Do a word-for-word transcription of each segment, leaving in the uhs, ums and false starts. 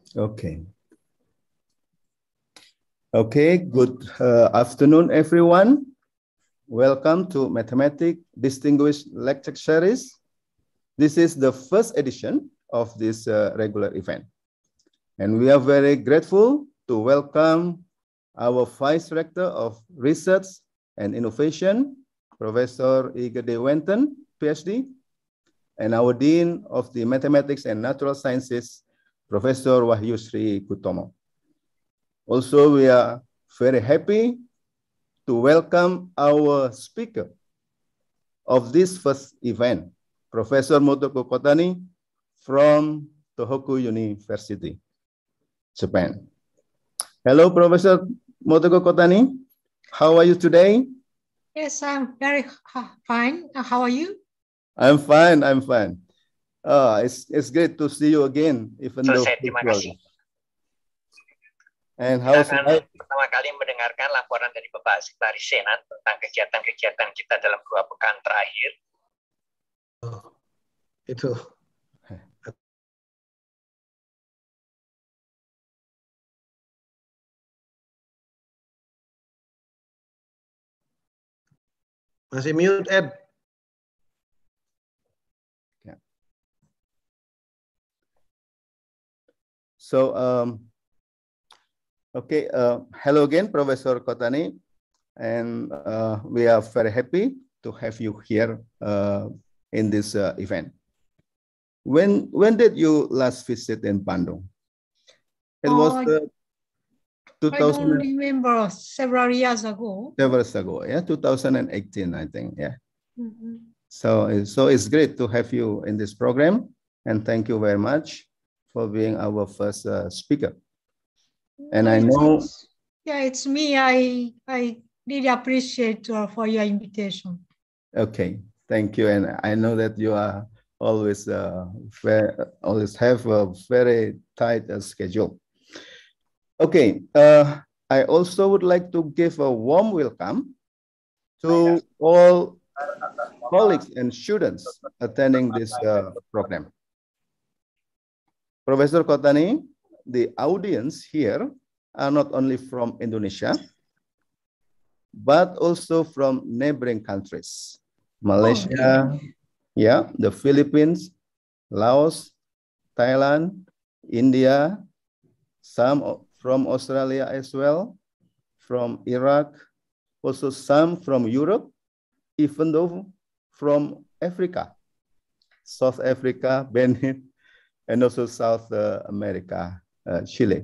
Okay. Okay, good uh, afternoon, everyone. Welcome to Mathematics Distinguished Lecture Series. This is the first edition of this uh, regular event. And we are very grateful to welcome our Vice Rector of Research and Innovation, Professor Igede Wenton, PhD, and our Dean of the Mathematics and Natural Sciences, Professor Wahyu Sri Kutomo. Also, we are very happy to welcome our speaker of this first event, Professor Motoko KOTANI from Tohoku University, Japan. Hello, Professor Motoko KOTANI. How are you today? Yes, I'm very fine. How are you? I'm fine, I'm fine. Uh, it's, it's great to see you again, even though Selesai, terima kasih. And Kita how's akan life? pertama kali mendengarkan laporan dari Bapak Sekretaris Senat tentang kegiatan-kegiatan kita dalam dua pekan terakhir. Oh, itu. Masih mute, Ed. Yeah. So, um, okay, uh, hello again, Professor KOTANI, and uh, we are very happy to have you here uh, in this uh, event. When when did you last visit in Bandung? It was uh, two thousand. I don't remember, several years ago. Several years ago, yeah, two thousand eighteen, I think, yeah. Mm-hmm. So, so it's great to have you in this program, and thank you very much for being our first uh, speaker. And I know, it's, yeah, it's me. I I really appreciate uh, for your invitation. Okay, thank you, and I know that you are always uh, very, always have a very tight uh, schedule. Okay, uh, I also would like to give a warm welcome to all colleagues and students attending this uh, program. Professor KOTANI, the audience here are not only from Indonesia, but also from neighboring countries, Malaysia, oh, yeah, the Philippines, Laos, Thailand, India, some from Australia as well, from Iraq, also some from Europe, even though from Africa, South Africa, Benin, and also South uh, America, uh, Chile.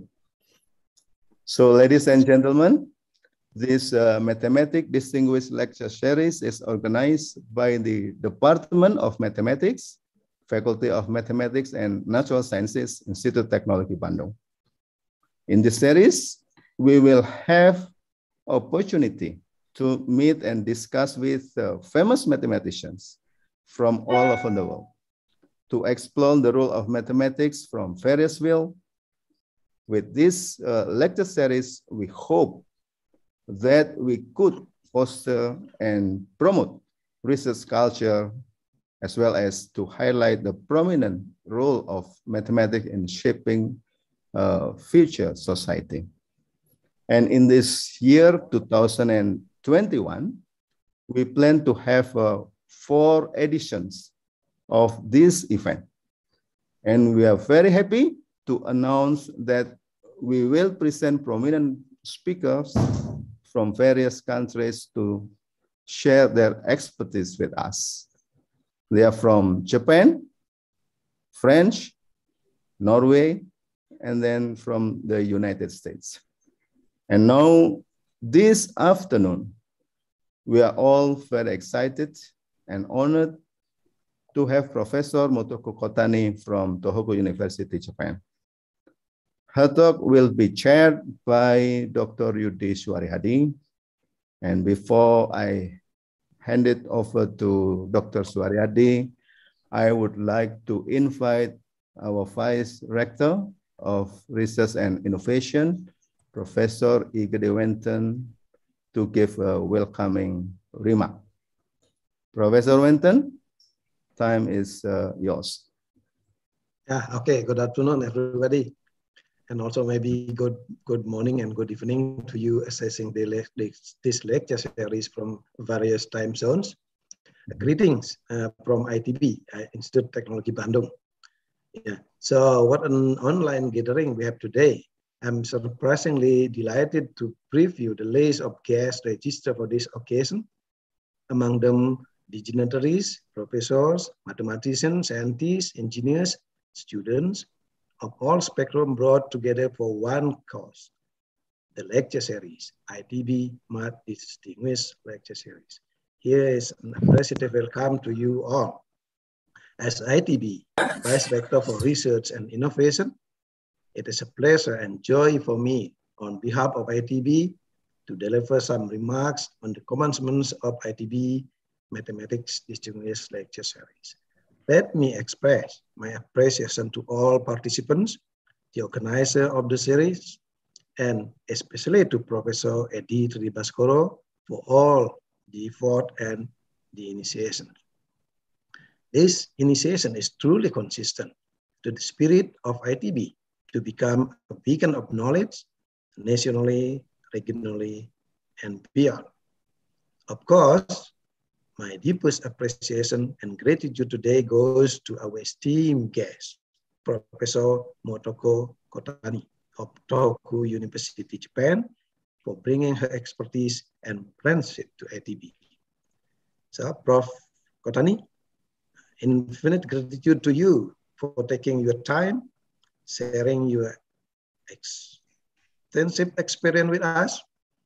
So, ladies and gentlemen, this uh, Mathematics Distinguished Lecture Series is organized by the Department of Mathematics, Faculty of Mathematics and Natural Sciences, Institut Teknologi, Bandung. In this series, we will have opportunity to meet and discuss with uh, famous mathematicians from all over the world to explore the role of mathematics from various fields. With this uh, lecture series, we hope that we could foster and promote research culture, as well as to highlight the prominent role of mathematics in shaping uh, future society. And in this year, two thousand twenty-one, we plan to have uh, four editions of this event. And we are very happy to announce that we will present prominent speakers from various countries to share their expertise with us. They are from Japan, French, Norway, and then from the United States. And now, this afternoon, we are all very excited and honored to have Professor Motoko KOTANI from Tohoku University, Japan. Her talk will be chaired by Doctor Yudi Suaryadi. And before I hand it over to Doctor Suaryadi, I would like to invite our Vice Rector of Research and Innovation, Professor Igede Wenton, to give a welcoming remark. Professor Wenton, time is uh, yours. Yeah, okay. Good afternoon, everybody. and also maybe good good morning and good evening to you assessing the le this, this lecture series from various time zones. Greetings uh, from I T B, uh, Institut Teknologi Bandung. Yeah. So what an online gathering we have today. I'm surprisingly delighted to preview the list of guests registered for this occasion. Among them, dignitaries, professors, mathematicians, scientists, engineers, students of all spectrum brought together for one cause, the lecture series, I T B Math Distinguished Lecture Series. Here is an appreciative welcome to you all. As I T B Vice Rector for Research and Innovation, it is a pleasure and joy for me on behalf of I T B to deliver some remarks on the commencement of I T B Mathematics Distinguished Lecture Series. Let me express my appreciation to all participants, the organizer of the series, and especially to Professor Edi Tribaskoro for all the effort and the initiation. This initiation is truly consistent to the spirit of I T B to become a beacon of knowledge nationally, regionally, and beyond. Of course, my deepest appreciation and gratitude today goes to our esteemed guest, Professor Motoko KOTANI of Tohoku University, Japan, for bringing her expertise and friendship to I T B. So, Professor KOTANI, infinite gratitude to you for taking your time, sharing your extensive experience with us.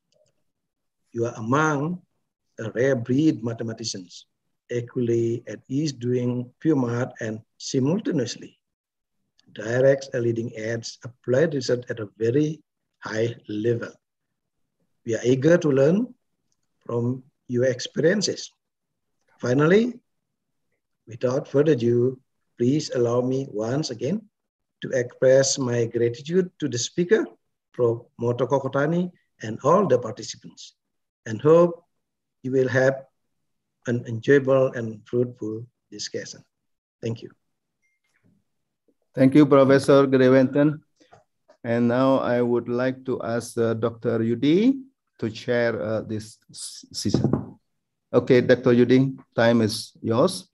You are among a rare breed mathematicians, equally at ease doing pure math and simultaneously directs a leading edge applied research at a very high level. We are eager to learn from your experiences. Finally, without further ado, please allow me once again to express my gratitude to the speaker, Professor Motoko KOTANI, and all the participants, and hope you will have an enjoyable and fruitful discussion. Thank you. Thank you, Professor Grewenton. And now I would like to ask uh, Doctor Yudi to chair uh, this session. Okay, Doctor Yudi, time is yours.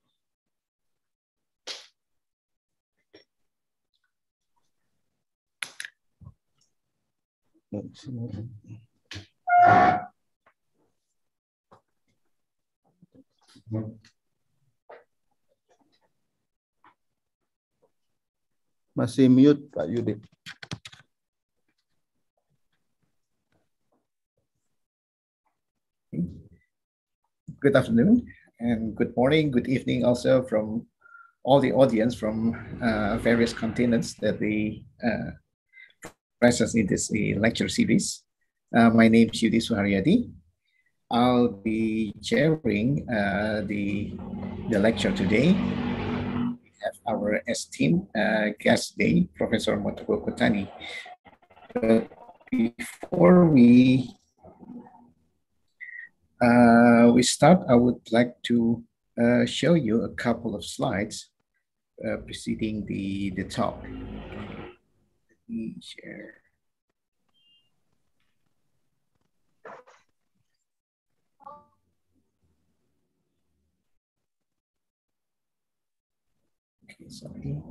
Masih mute, Pak Yudi. Good afternoon and good morning, good evening also from all the audience from uh, various continents that we uh, present in this uh, lecture series. Uh, my name is Yudi Suharyadi. I'll be chairing uh, the, the lecture today. We have our esteemed uh, guest today, Professor Motoko KOTANI. But before we Uh, we start, I would like to uh, show you a couple of slides uh, preceding the, the talk. Let me share. Okay, sorry.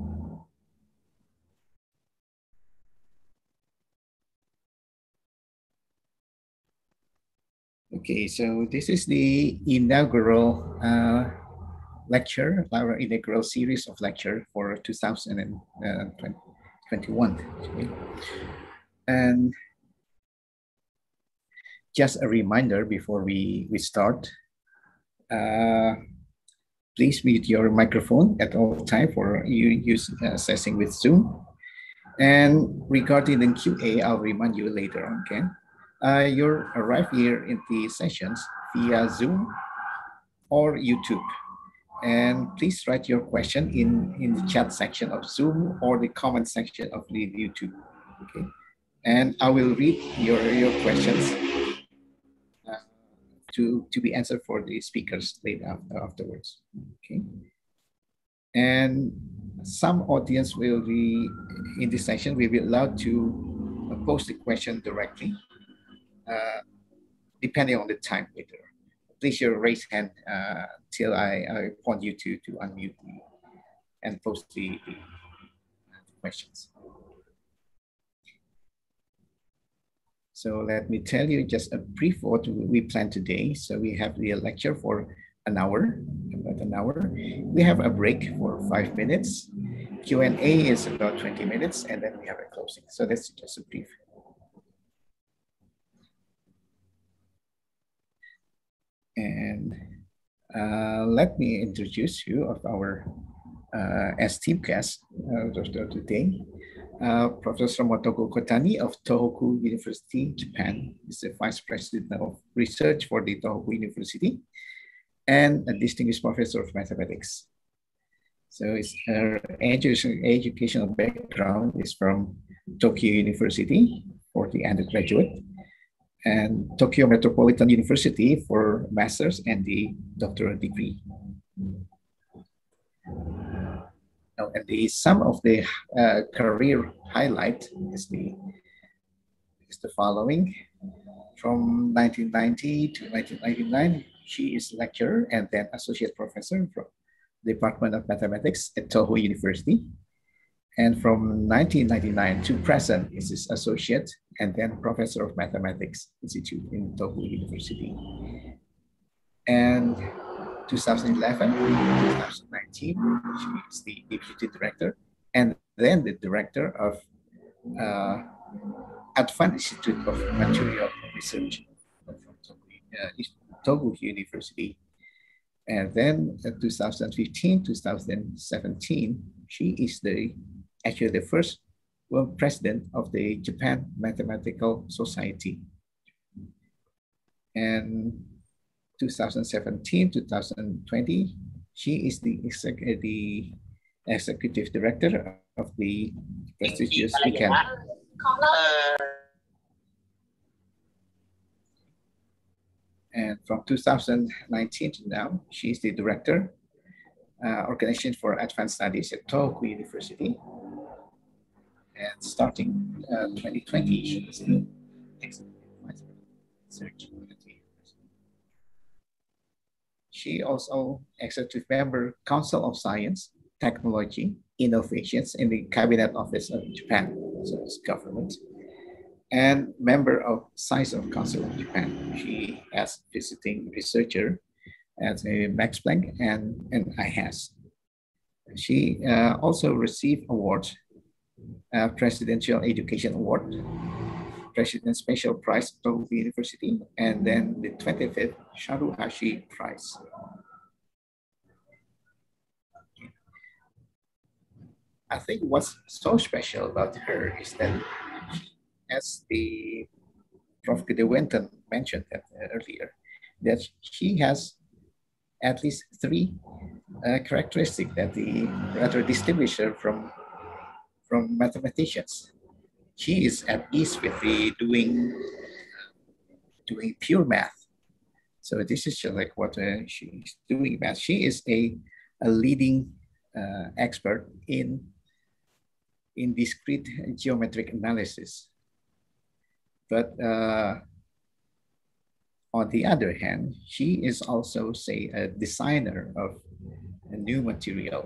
Okay, so this is the inaugural uh, lecture, our inaugural series of lecture for two thousand twenty-one. Okay. And just a reminder before we, we start, uh, please mute your microphone at all time for you use uh, accessing with Zoom. And regarding the Q A, I'll remind you later on, okay? Uh, you'll arrive here in the sessions via Zoom or YouTube. And please write your question in, in the chat section of Zoom or the comment section of the YouTube, okay? And I will read your, your questions uh, to, to be answered for the speakers later after, afterwards, okay? And some audience will be, in this session, we will be allowed to post the question directly, uh, depending on the time later. Please your raise hand uh, till I, I want you to, to unmute the, and post the, the, the questions. So let me tell you just a brief what we plan today. So we have the lecture for an hour, about an hour. We have a break for five minutes. Q and A is about twenty minutes, and then we have a closing. So that's just a brief. And uh, let me introduce you of our uh, esteemed guest uh, today. Uh, Professor Motoko KOTANI of Tohoku University, Japan, is the Vice President of Research for the Tohoku University and a distinguished professor of mathematics. So it's, her education, educational background is from Tokyo University for the undergraduate and Tokyo Metropolitan University for master's and the doctoral degree. Now, and the some of the uh, career highlight is the is the following. From nineteen ninety to nineteen ninety-nine, she is lecturer and then associate professor from the Department of Mathematics at Tohoku University. And from nineteen ninety-nine to present is his associate and then professor of Mathematics Institute in Tohoku University. And two thousand eleven, two thousand nineteen, she is the deputy director and then the director of uh, Advanced Institute of Material Research from Tohoku University. And then uh, two thousand fifteen, two thousand seventeen, she is the actually the first world president of the Japan Mathematical Society. And two thousand seventeen, two thousand twenty, she is the, exec the executive director of the prestigious weekend. And from two thousand nineteen to now, she is the director, uh, Organization for Advanced Studies at Tohoku University. And starting uh, twenty twenty, she is the executive vice president research at the university. She also executive member, Council of Science, Technology, Innovations in the Cabinet Office of Japan, so it's government, and member of Science of Council of Japan. She has visiting researcher at a Max Planck and, and I H A S. She uh, also received awards, uh, Presidential Education Award, President Special Prize at Tohoku University, and then the twenty-fifth Sharuhashi Prize. I think what's so special about her is that, as the Professor Gedewenton mentioned that, uh, earlier, that she has at least three uh, characteristics that the rather distinguish her from, from mathematicians. She is at ease with the doing, doing pure math. So this is just like what uh, she's doing math. She is a, a leading uh, expert in, in discrete geometric analysis. But uh, on the other hand, she is also, say, a designer of a new material,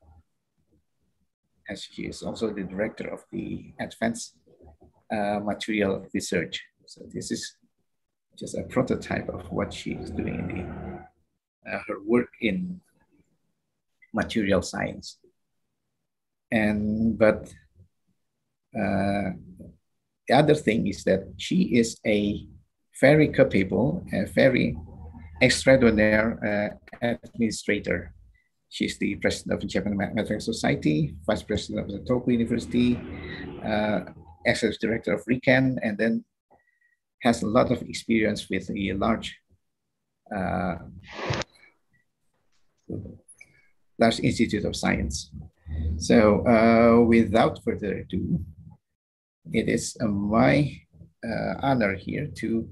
as she is also the director of the Advanced uh, Material Research. So this is just a prototype of what she is doing in the, uh, her work in material science. And but uh, the other thing is that she is a very capable, a very extraordinary uh, administrator. She's the president of the Japan Mathematical Society, vice president of the Tohoku University, uh, executive director of RICAN, and then has a lot of experience with a large, uh, large institute of science. So uh, without further ado, it is uh, my uh, honor here to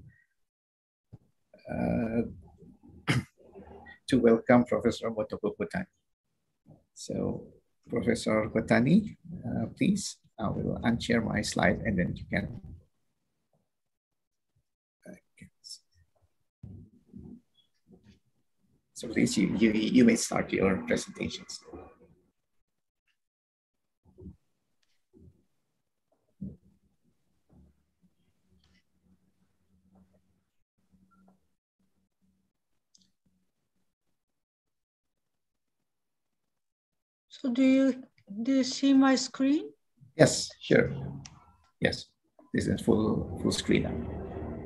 uh, to welcome Professor Motoko KOTANI. So Professor KOTANI, uh, please, I will unshare my slide and then you can. So please, you, you, you may start your presentations. So do you, do you see my screen? Yes, sure. Yes, this is full, full screen now.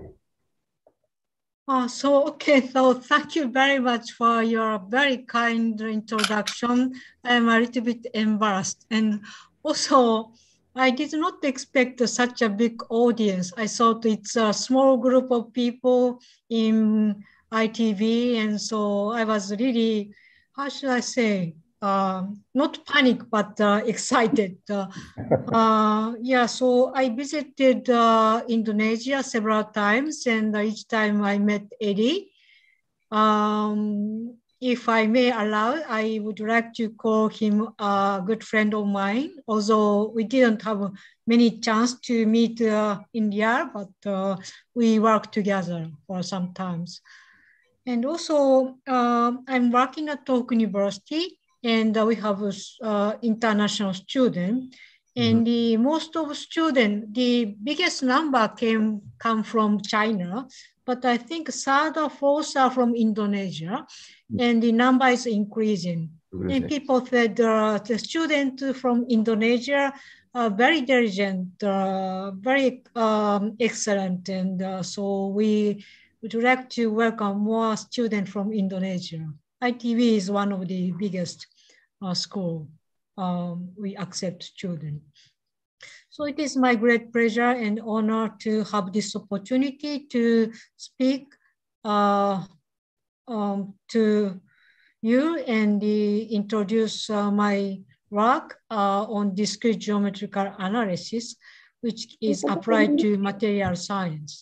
Uh, so, okay, so thank you very much for your very kind introduction. I'm a little bit embarrassed. And also, I did not expect such a big audience. I thought it's a small group of people in I T V. And so I was really, how should I say, uh, not panic, but uh, excited. Uh, uh, yeah, so I visited uh, Indonesia several times, and each time I met Eddie. Um, if I may allow, I would like to call him a good friend of mine, although we didn't have many chance to meet uh, in the air, but uh, we worked together for some times. And also, uh, I'm working at Tohoku University, and uh, we have an uh, international student. And the most of students, the biggest number came come from China, but I think third or fourth are from Indonesia, and the number is increasing. And people said uh, the students from Indonesia are very diligent, uh, very um, excellent, and uh, so we would like to welcome more students from Indonesia. I T V is one of the biggest uh, schools. Um, we accept students. So it is my great pleasure and honor to have this opportunity to speak uh, um, to you and the, introduce uh, my work uh, on discrete geometrical analysis, which is applied to material science.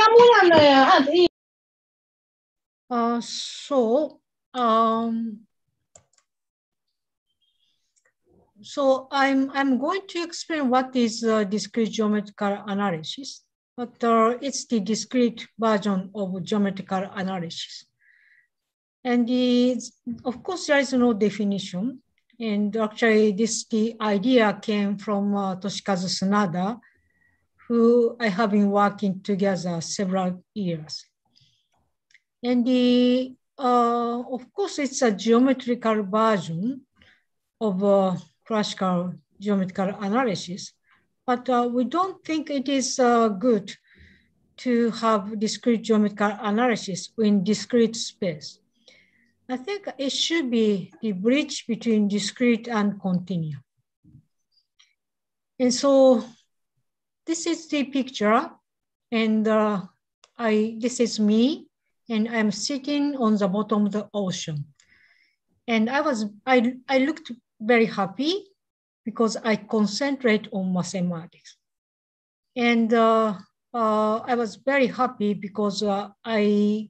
Uh, so, um, So I'm, I'm going to explain what is uh, discrete geometrical analysis, but uh, it's the discrete version of geometrical analysis. And the, of course, there is no definition. And actually, this the idea came from uh, Toshikazu Tsunada, who I have been working together several years. And the, uh, of course, it's a geometrical version of uh, classical geometrical analysis, but uh, we don't think it is uh, good to have discrete geometrical analysis in discrete space. I think it should be the bridge between discrete and continuum. And so this is the picture, and uh, I this is me, and I'm sitting on the bottom of the ocean. And I was I, I looked very happy because I concentrate on mathematics. And uh, uh, I was very happy because uh, I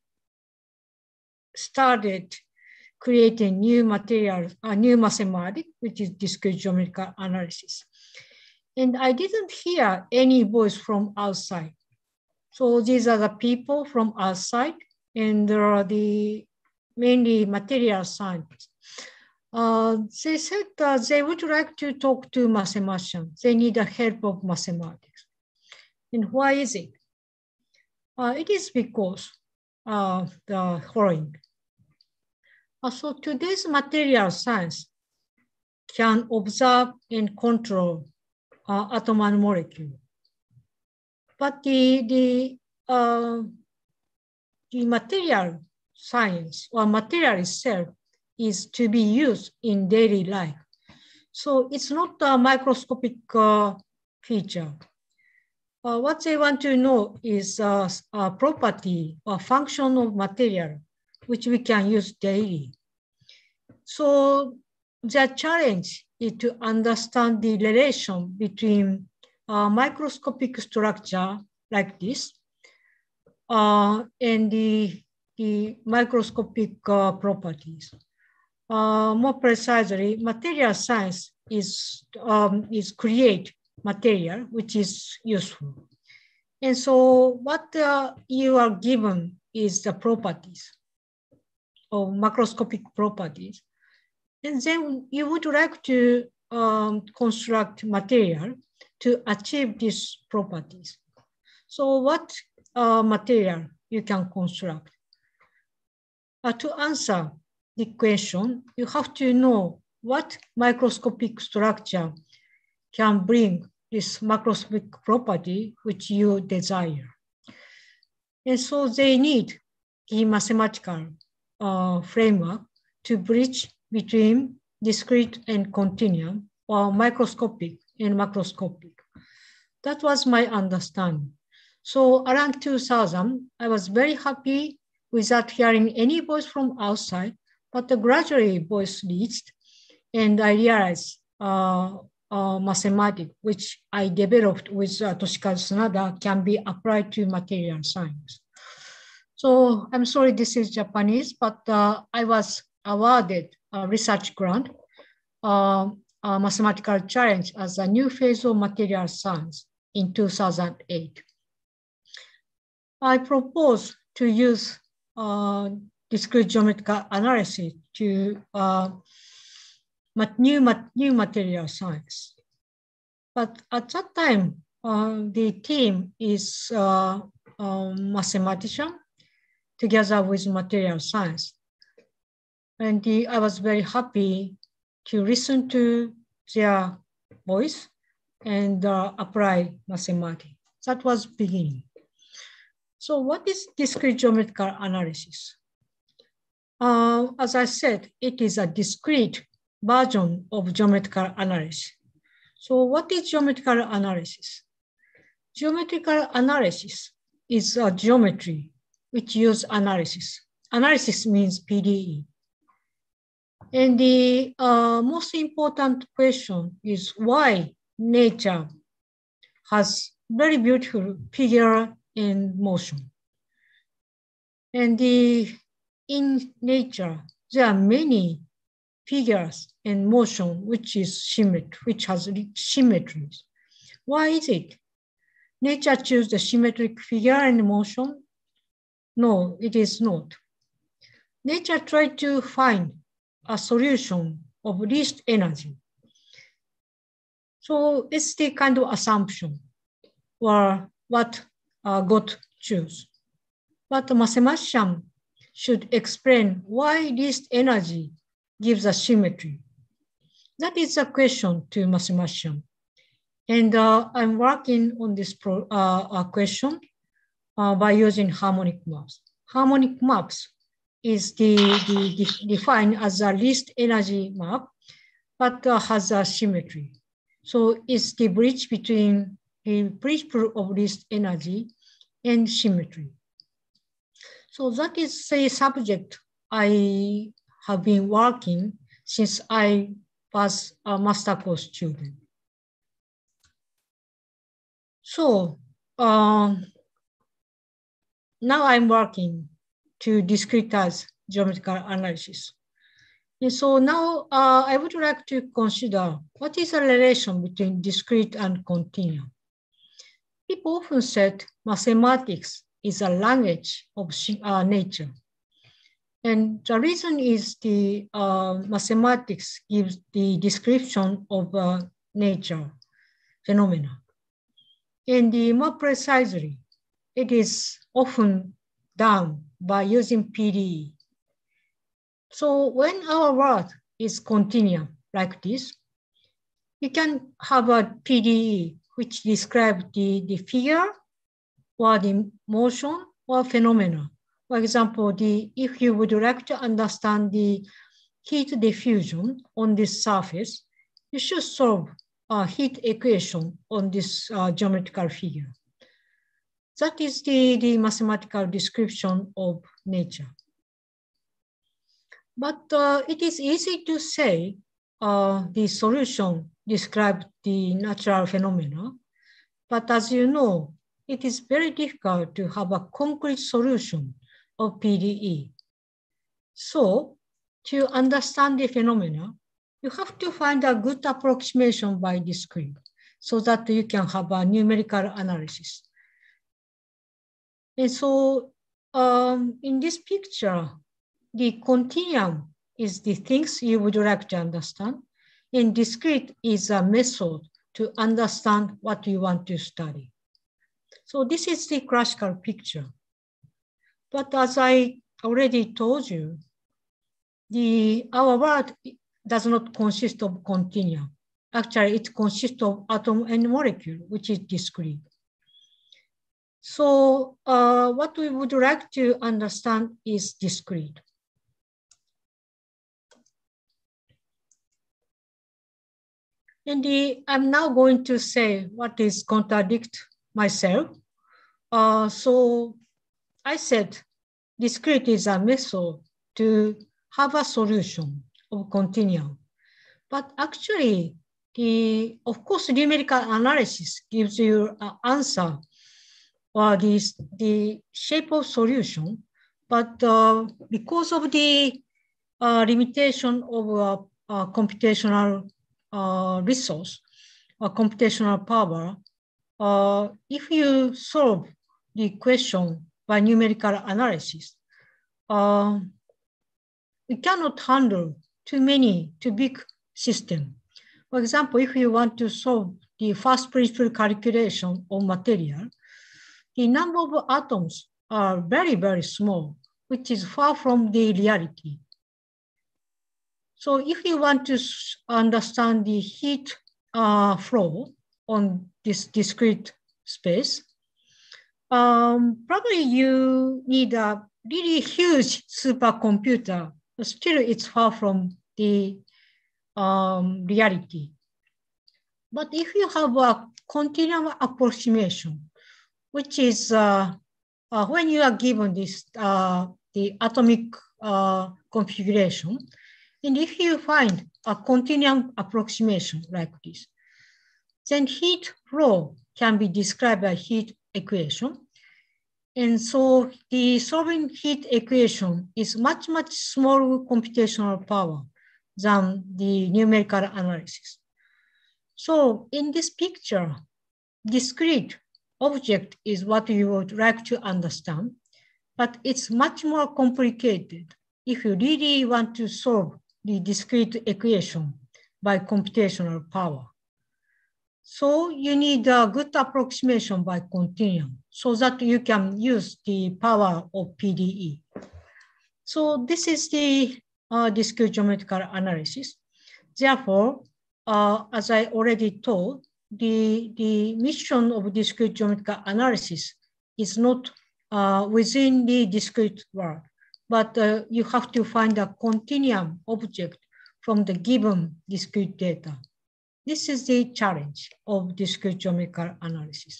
started creating new materials, a uh, new mathematics, which is discrete geometrical analysis. And I didn't hear any voice from outside. So these are the people from outside, and there are the mainly material scientists. Uh, they said uh, they would like to talk to mathematicians. They need the help of mathematics. And why is it? Uh, it is because uh, the following. Uh, so today's material science can observe and control uh, atom and molecule. But the, the, uh, the material science or material itself is to be used in daily life. So it's not a microscopic uh, feature. Uh, what they want to know is uh, a property or function of material, which we can use daily. So the challenge is to understand the relation between a microscopic structure like this uh, and the, the microscopic uh, properties. uh, more precisely, material science is, um, is create material which is useful. And so what uh, you are given is the properties or macroscopic properties. And then you would like to um, construct material to achieve these properties. So what uh, material you can construct? Uh, to answer the question, you have to know what microscopic structure can bring this macroscopic property which you desire. And so they need a mathematical uh, framework to bridge between discrete and continuum, or microscopic and macroscopic. That was my understanding. So around two thousand, I was very happy without hearing any voice from outside, but gradually voice reached, and I realized uh, uh, mathematics, which I developed with uh, Toshikazu Sanada, can be applied to material science. So I'm sorry, this is Japanese, but uh, I was awarded a research grant, uh, a mathematical challenge as a new phase of material science in two thousand eight. I propose to use uh, discrete geometrical analysis to uh, new, new material science. But at that time, uh, the team is uh, a mathematician together with material science. And the, I was very happy to listen to their voice and uh, apply mathematics. That was beginning. So what is discrete geometrical analysis? Uh, as I said, it is a discrete version of geometrical analysis. So what is geometrical analysis? Geometrical analysis is a geometry which use analysis. Analysis means P D E. And the uh, most important question is why nature has very beautiful figure in motion. And the, in nature, there are many figures in motion which is symmetry, which has symmetries. Why is it? Nature chooses the symmetric figure in motion? No, it is not. Nature tried to find a solution of least energy. So it's the kind of assumption or what uh, God choose. But the mathematician should explain why least energy gives a symmetry. That is a question to mathematician. And uh, I'm working on this pro, uh, uh, question uh, by using harmonic maps. Harmonic maps is the, the, the defined as a least energy map, but uh, has a symmetry. So it's the bridge between the principle of least energy and symmetry. So that is a subject I have been working since I was a master course student. So um, now I'm working to discretize geometrical analysis. And so now uh, I would like to consider what is the relation between discrete and continuum. People often said mathematics is a language of uh, nature. And the reason is the uh, mathematics gives the description of uh, nature phenomena. And the more precisely, it is often done by using P D E. So when our world is continuum like this, you can have a P D E which describes the, the figure or the motion or phenomena. For example, the, if you would like to understand the heat diffusion on this surface, you should solve a heat equation on this uh, geometrical figure. That is the, the mathematical description of nature. But uh, it is easy to say uh, the solution describes the natural phenomena. But as you know, it is very difficult to have a concrete solution of P D E. So to understand the phenomena, you have to find a good approximation by discrete so that you can have a numerical analysis. And so um, in this picture, the continuum is the things you would like to understand, and discrete is a method to understand what you want to study. So this is the classical picture. But as I already told you, the, our world does not consist of continuum. Actually, it consists of atom and molecule, which is discrete. So uh, what we would like to understand is discrete. And the, I'm now going to say what is contradict myself. Uh, so I said discrete is a method to have a solution of continuum. But actually, the, of course, numerical analysis gives you an answer or the, the shape of solution. But uh, because of the uh, limitation of uh, uh, computational uh, resource or computational power, uh, if you solve the question by numerical analysis, uh, we cannot handle too many, too big systems. For example, if you want to solve the first principle calculation of material, the number of atoms are very, very small, which is far from the reality. So if you want to understand the heat uh, flow on this discrete space, um, probably you need a really huge supercomputer. Still, it's far from the um, reality. But if you have a continuum approximation, which is uh, uh, when you are given this uh, the atomic uh, configuration, and if you find a continuum approximation like this, then heat flow can be described by heat equation. And so the solving heat equation is much, much smaller computational power than the numerical analysis. So in this picture, discrete object is what you would like to understand, but it's much more complicated if you really want to solve the discrete equation by computational power. So you need a good approximation by continuum so that you can use the power of P D E. So this is the uh, discrete geometrical analysis. Therefore, uh, as I already told, the, the mission of discrete geometrical analysis is not uh, within the discrete world, but uh, you have to find a continuum object from the given discrete data. This is the challenge of discrete geometrical analysis.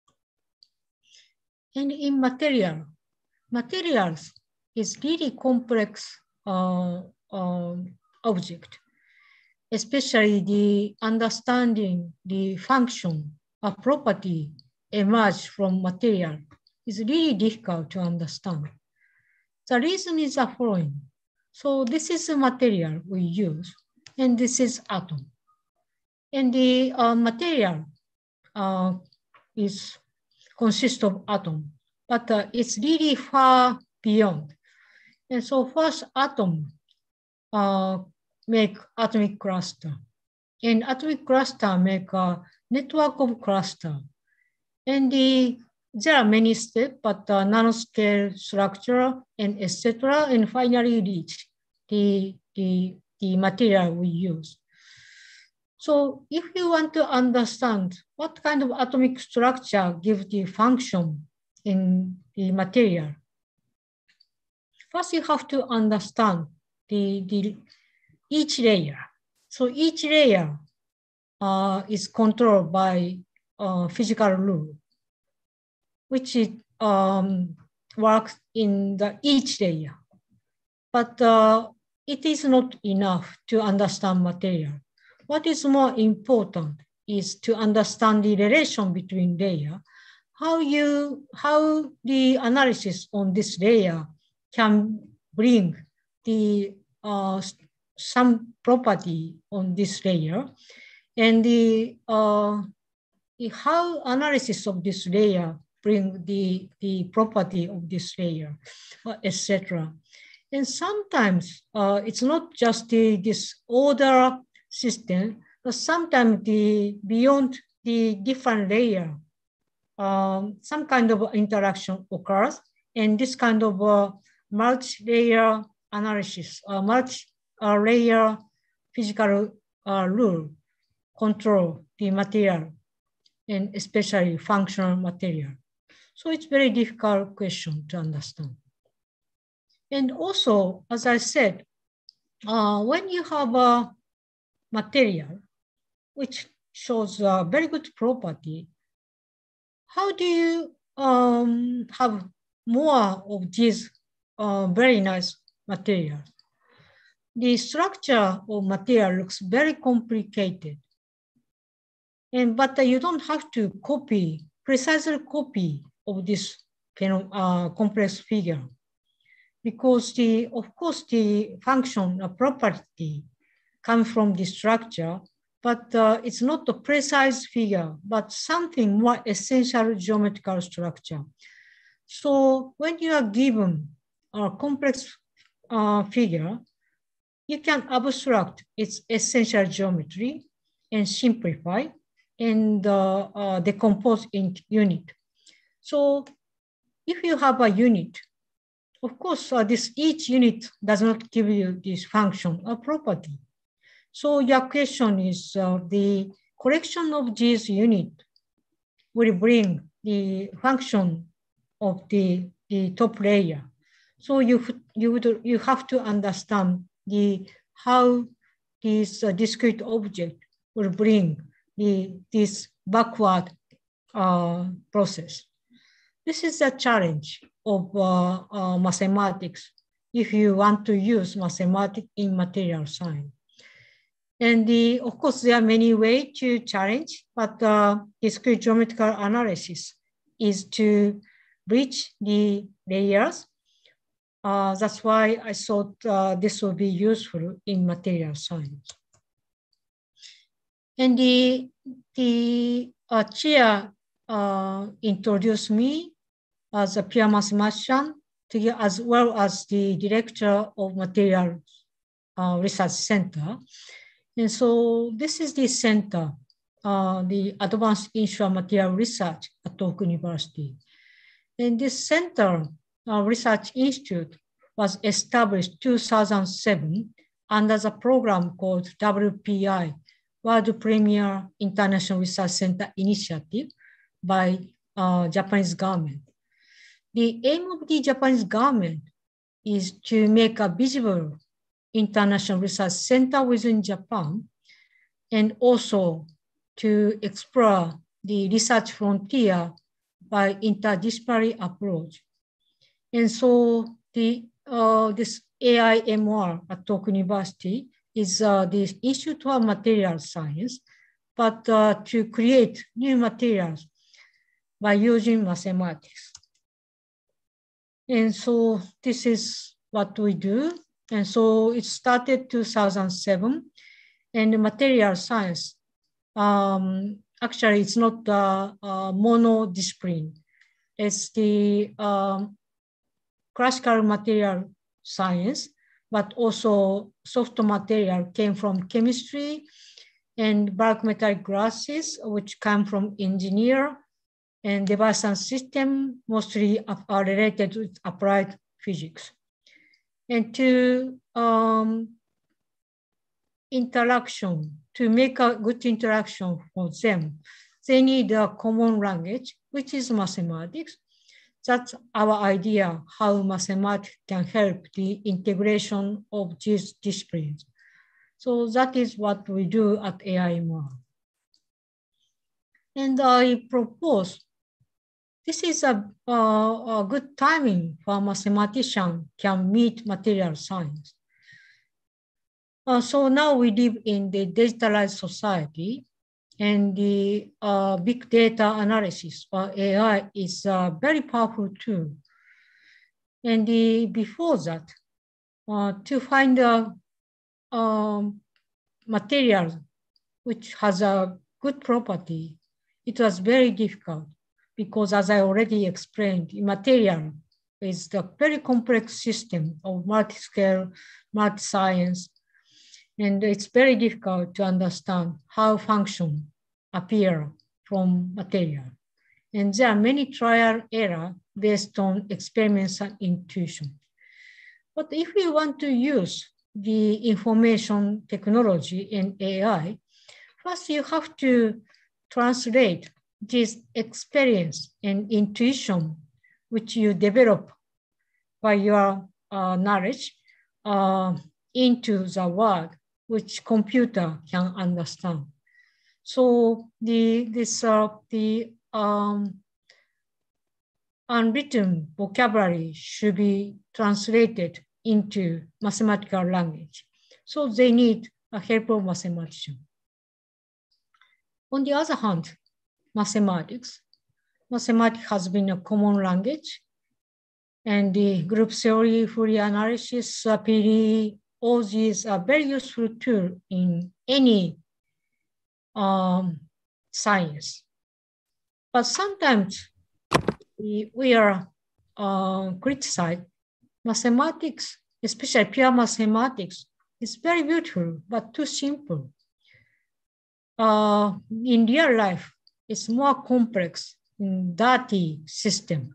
And in material, materials is really complex uh, uh, object, especially the understanding the function or property emerged from material is really difficult to understand. The reason is the following. So this is the material we use, and this is atom. And the uh, material uh, is consists of atom, but uh, it's really far beyond. And so first atom uh, make atomic cluster, and atomic cluster make a network of cluster. And the, there are many steps, but uh, nanoscale structure and et cetera, and finally reach the, the, the material we use. So if you want to understand what kind of atomic structure gives the function in the material, first you have to understand the, the each layer. So each layer uh, is controlled by uh, physical rule, which it um, works in the each layer. But uh, it is not enough to understand material. What is more important is to understand the relation between layer, how you, how the analysis on this layer can bring the uh, some property on this layer, and the, uh, the how analysis of this layer bring the, the property of this layer, uh, et cetera. And sometimes uh, it's not just the, this order system, but sometimes the beyond the different layer, um, some kind of interaction occurs, and this kind of uh, multi-layer analysis, uh, multi-layer physical uh, rule control the material, and especially functional material. So it's very difficult question to understand. And also, as I said, uh, when you have a material which shows a very good property, how do you um, have more of these uh, very nice materials? The structure of material looks very complicated. And, but uh, you don't have to copy, precisely copy of this uh, complex figure. Because the, of course, the function or property comes from the structure, but uh, it's not a precise figure, but something more essential geometrical structure. So when you are given a complex uh, figure, you can abstract its essential geometry and simplify and uh, uh, decompose in unit. So if you have a unit, of course, uh, this each unit does not give you this function or property. So your question is uh, the collection of this unit will bring the function of the, the top layer. So you, you, would, you have to understand the, how this uh, discrete object will bring the, this backward uh, process. This is a challenge of uh, uh, mathematics if you want to use mathematics in material science. And the, of course, there are many ways to challenge, but uh, discrete geometrical analysis is to bridge the layers. Uh, that's why I thought uh, this will be useful in material science. And the, the uh, chair uh, introduced me as a pure mathematician, as well as the director of Material uh, Research Center. And so this is the center, uh, the Advanced Institute of Material Research at Tohoku University. And this center, uh, Research Institute, was established in two thousand seven under the program called W P I, World Premier International Research Center Initiative by uh, Japanese government. The aim of the Japanese government is to make a visible international research center within Japan, and also to explore the research frontier by interdisciplinary approach. And so the, uh, this A I M R at Tohoku University is uh, the Institute of Material Science, but uh, to create new materials by using mathematics. And so this is what we do. And so it started two thousand seven, and the material science, um, actually it's not uh, uh, monodiscipline. It's the um, classical material science, but also soft material came from chemistry, and bulk metallic glasses, which come from engineer, and device and system mostly are related with applied physics. And to um, interaction, to make a good interaction for them, they need a common language, which is mathematics. That's our idea, how mathematics can help the integration of these disciplines. So that is what we do at A I M R. And I propose, this is a, a, a good timing for a mathematician can meet material science. Uh, so now we live in the digitalized society, and the uh, big data analysis or A I is a very powerful tool. And the, before that, uh, to find a um, material which has a good property, it was very difficult because, as I already explained, material is the very complex system of multi-scale, multi-science, and it's very difficult to understand how function appear from material. And there are many trial error based on experiments and intuition. But if we want to use the information technology and A I, first you have to translate this experience and intuition which you develop by your uh, knowledge uh, into the word which computer can understand. So the this uh, the um, unwritten vocabulary should be translated into mathematical language. So they need a help of mathematician. On the other hand, mathematics. Mathematics has been a common language, and the group theory, Fourier analysis, uh, P D E, all these are very useful tools in any um, science. But sometimes we, we are uh, criticized. Mathematics, especially pure mathematics, is very beautiful, but too simple. Uh, in real life, it's more complex, dirty system.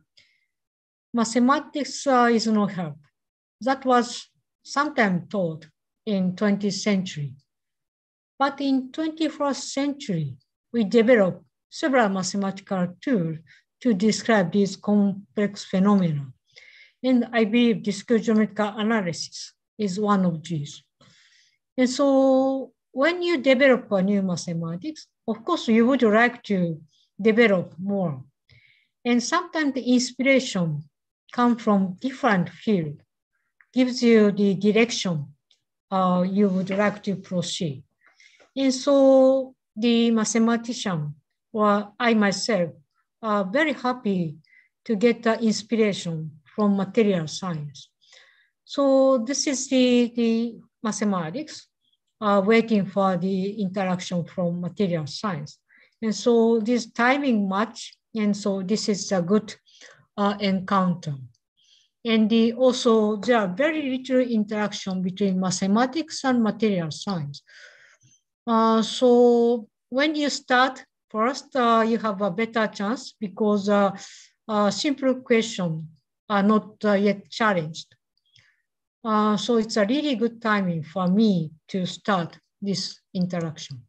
Mathematics uh, is no help. That was sometimes taught in twentieth century. But in twenty-first century, we developed several mathematical tools to describe these complex phenomena. And I believe discrete geometrical analysis is one of these. And so when you develop a new mathematics, of course, you would like to develop more. And sometimes the inspiration comes from different field, gives you the direction uh, you would like to proceed. And so the mathematician, or I myself, are very happy to get the inspiration from material science. So this is the, the mathematics uh, waiting for the interaction from material science. And so this timing match, and so this is a good uh, encounter. And the, also there are very little interaction between mathematics and material science. Uh, so when you start first, uh, you have a better chance because uh, uh, simple questions are not uh, yet challenged. Uh, so it's a really good timing for me to start this interaction.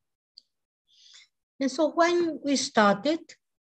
And so when we started,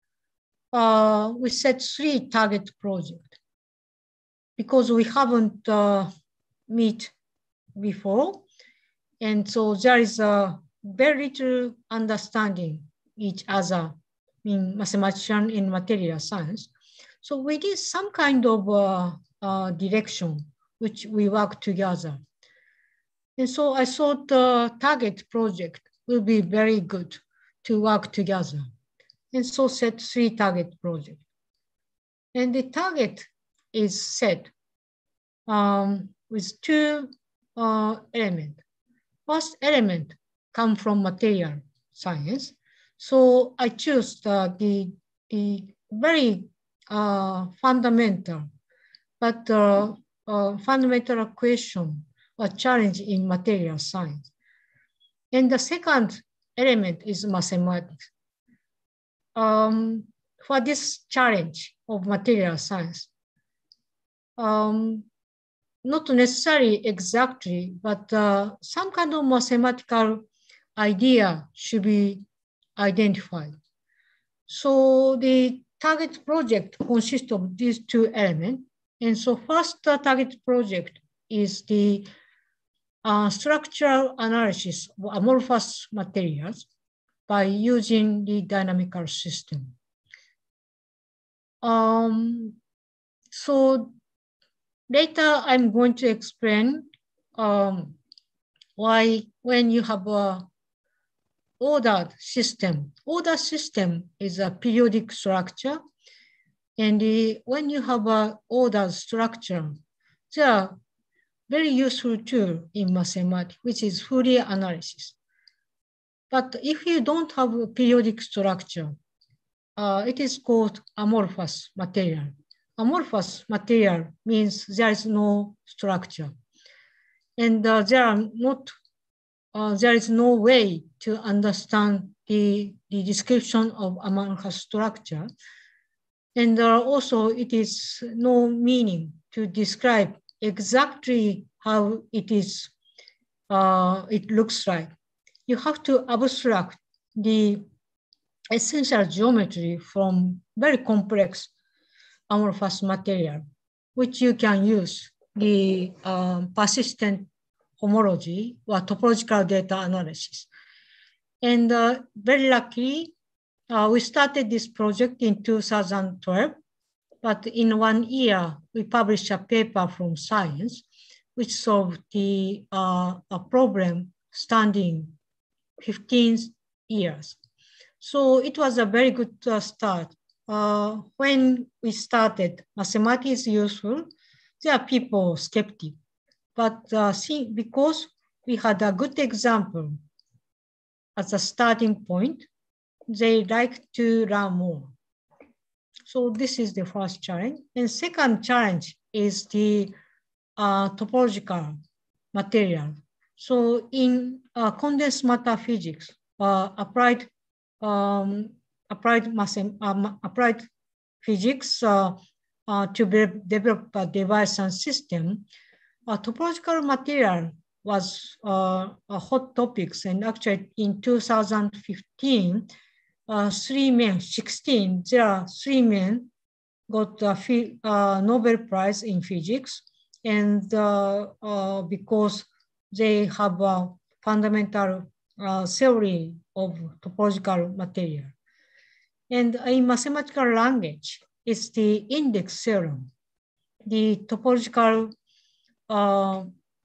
uh, we set three target projects because we haven't uh, met before. And so there is a very little understanding each other in mathematician in material science. So we did some kind of uh, uh, direction which we work together. And so I thought the target project will be very good to work together. And so set three target projects. And the target is set um, with two uh, elements. First element comes from material science. So I choose the, the, the very uh, fundamental, but uh, uh, fundamental question or challenge in material science. And the second element is mathematics. Um, for this challenge of material science, um, not necessarily exactly, but uh, some kind of mathematical idea should be identified. So the target project consists of these two elements. And so first uh, target project is the uh, structural analysis of amorphous materials by using the dynamical system. Um, so later I'm going to explain um, why when you have a ordered system, ordered system is a periodic structure. And the, when you have an ordered structure, there are very useful tool in mathematics, which is Fourier analysis. But if you don't have a periodic structure, uh, it is called amorphous material. Amorphous material means there is no structure. And uh, there are not, uh, there is no way to understand the, the description of amorphous structure. And uh, also it is no meaning to describe exactly how it is, uh, it looks like. You have to abstract the essential geometry from very complex amorphous material, which you can use the um, persistent homology or topological data analysis. And uh, very luckily, uh, we started this project in two thousand twelve, but in one year, we published a paper from Science, which solved the uh, a problem standing fifteen years. So it was a very good uh, start. Uh, when we started, mathematics is useful. There are people skeptic, but uh, see, because we had a good example as a starting point, they like to learn more. So this is the first challenge. And second challenge is the uh, topological material. So in uh, condensed matter physics, uh, applied um, applied mathem um, applied physics uh, uh, to be develop a device and system, uh, topological material was uh, a hot topics. And actually in two thousand fifteen, uh, three men, sixteen, there are three men got a uh, Nobel Prize in physics. And uh, uh, because they have a fundamental uh, theory of topological material. And in mathematical language, it's the index theorem. The topological uh,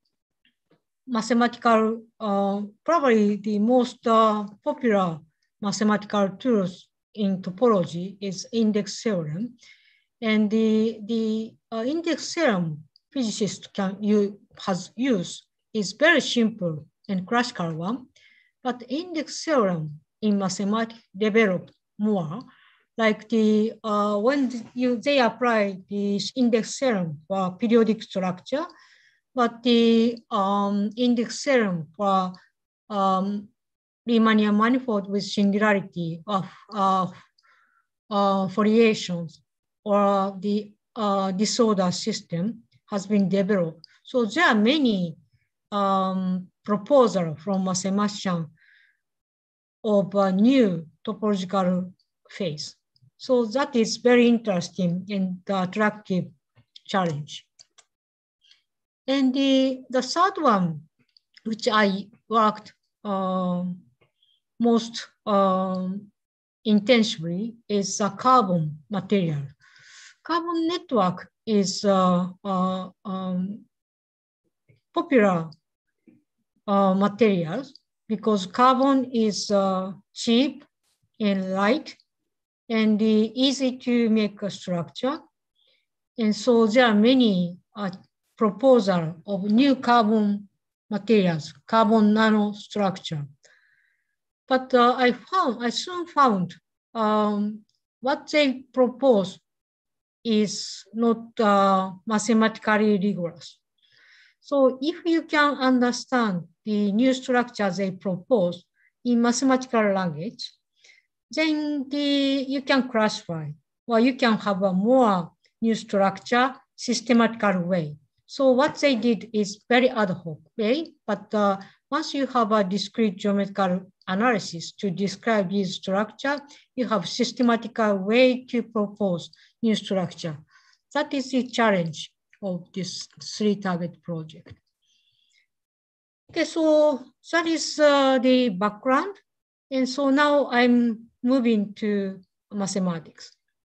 mathematical, uh, probably the most uh, popular mathematical tools in topology is index theorem. And the, the uh, index theorem physicists can use, has used is very simple and classical one, but index theorem in mathematics developed more, like the, uh, when you, they apply the index theorem for periodic structure, but the um, index theorem for um, Riemannian manifold with singularity of uh, uh, foliations or the uh, disorder system has been developed. So there are many um, proposals from mathematicians of a new topological phase. So that is very interesting and attractive challenge. And the, the third one, which I worked uh, most um, intensively, is a carbon material. Carbon network is uh, uh, um, popular uh, materials because carbon is uh, cheap and light and uh, easy to make a structure. And so there are many uh, proposals of new carbon materials, carbon nanostructure. But uh, I found, I soon found um, what they propose is not uh, mathematically rigorous. So if you can understand the new structure they propose in mathematical language, then the, you can classify, or you can have a more new structure systematical way. So what they did is very ad hoc way, but uh, once you have a discrete geometrical analysis to describe this structure, you have systematical way to propose new structure. That is the challenge of this three target project. Okay, so that is uh, the background. And so now I'm moving to mathematics.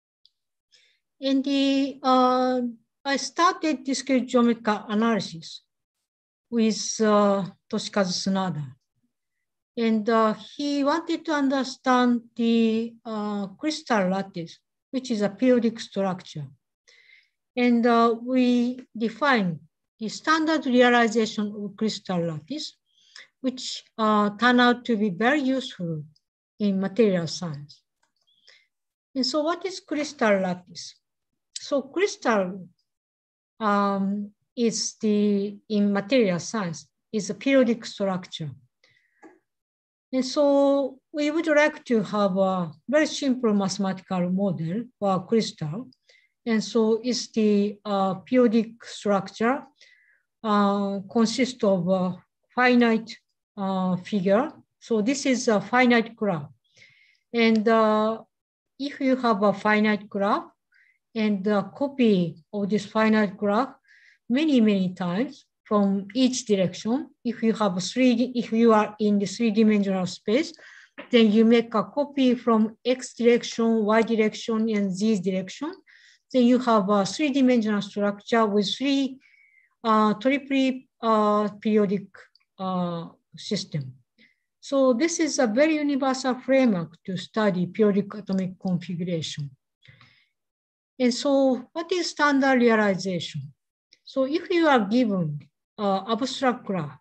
And the, uh, I started discrete geometrical analysis with uh, Toshikazu Tsunada. And uh, he wanted to understand the uh, crystal lattice, which is a periodic structure. And uh, we define the standard realization of crystal lattice, which uh, turn out to be very useful in material science. And so what is crystal lattice? So crystal um, is the, in material science, is a periodic structure. And so we would like to have a very simple mathematical model for a crystal. And so it's the uh, periodic structure uh, consists of a finite uh, figure. So this is a finite graph. And uh, if you have a finite graph and a copy of this finite graph many, many times from each direction, if you have three, if you are in the three-dimensional space, then you make a copy from X direction, Y direction, and Z direction. Then you have a three-dimensional structure with three uh, triply uh, periodic uh, system. So this is a very universal framework to study periodic atomic configuration. And so what is standard realization? So if you are given uh, abstract graph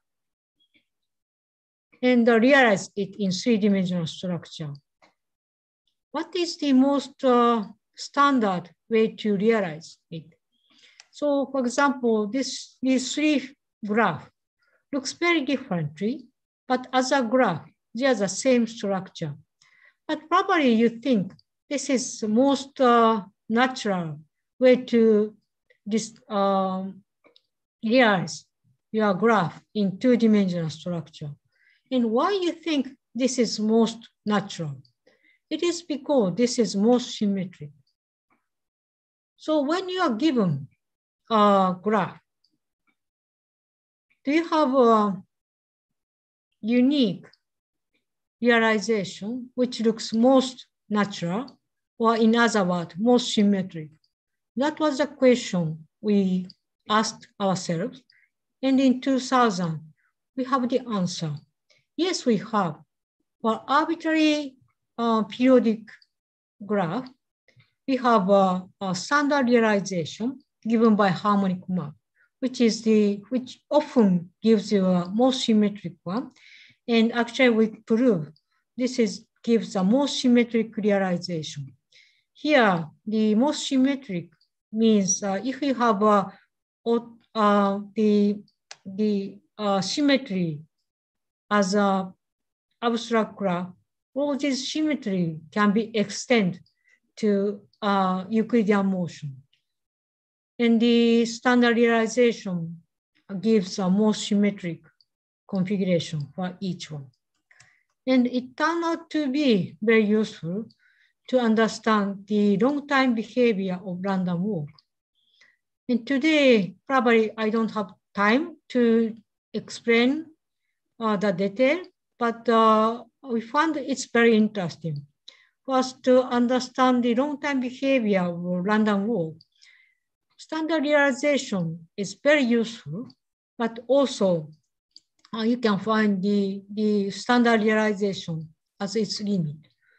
and uh, realize it in three-dimensional structure, what is the most uh, standard way to realize it? So for example, this, these three graph looks very differently, but as a graph, they are the same structure. But probably you think this is the most uh, natural way to this, um, realize your graph in two-dimensional structure. And why you think this is most natural? It is because this is most symmetric. So when you are given a graph, do you have a unique realization which looks most natural, or in other words, most symmetric? That was the question we asked ourselves. And in two thousand, we have the answer. Yes, we have. For arbitrary uh, periodic graph, we have a, a standard realization given by harmonic map, which is the, which often gives you a most symmetric one. And actually we prove this is, gives a most symmetric realization. Here, the most symmetric means uh, if you have a, uh, the, the uh, symmetry as a abstract graph, all this symmetry can be extended to uh, Euclidean motion. And the standard realization gives a more symmetric configuration for each one. And it turned out to be very useful to understand the long-time behavior of random walk. And today, probably I don't have time to explain uh, the detail, but uh, we found it's very interesting for us to understand the long-time behavior of random walk. Standard realization is very useful, but also uh, you can find the, the standard realization as its limit.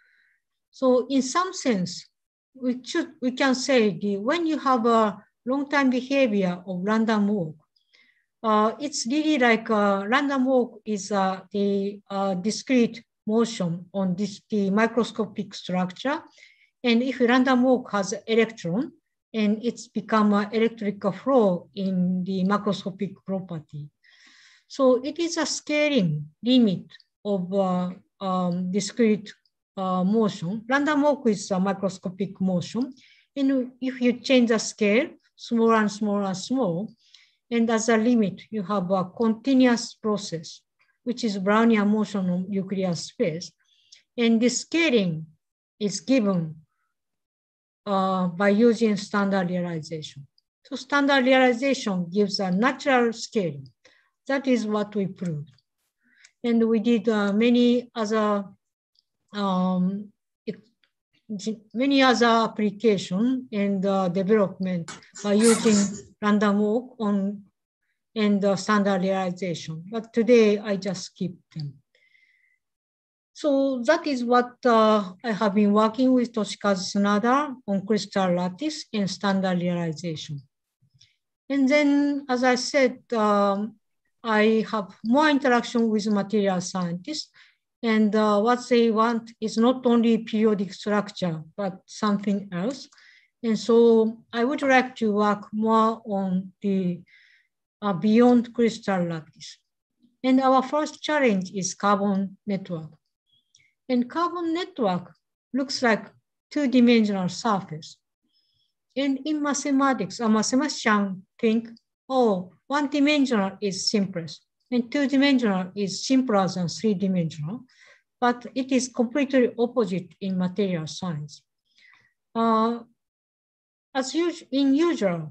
So in some sense, we, should, we can say the, when you have a long-time behavior of random walk, uh, it's really like uh, random walk is uh, the uh, discrete motion on this, the microscopic structure. And if random walk has electron, and it's become an electric flow in the macroscopic property. So it is a scaling limit of uh, um, discrete uh, motion. Random walk is a microscopic motion. And if you change the scale, small and small and small, and as a limit, you have a continuous process, which is Brownian motion of Euclidean space. And the scaling is given Uh, by using standard realization. So standard realization gives a natural scale. That is what we proved. And we did uh, many other um, many other applications and uh, development by using random walk on and uh, standard realization. But today I just skipped them. So that is what uh, I have been working with Toshikazu Tsunada on crystal lattice and standard realization. And then, as I said, um, I have more interaction with material scientists. And uh, what they want is not only periodic structure, but something else. And so I would like to work more on the uh, beyond crystal lattice. And our first challenge is carbon network. And carbon network looks like two-dimensional surface. And in mathematics, a mathematician think, oh, one-dimensional is simplest, and two-dimensional is simpler than three-dimensional, but it is completely opposite in material science. Uh, as us in usual,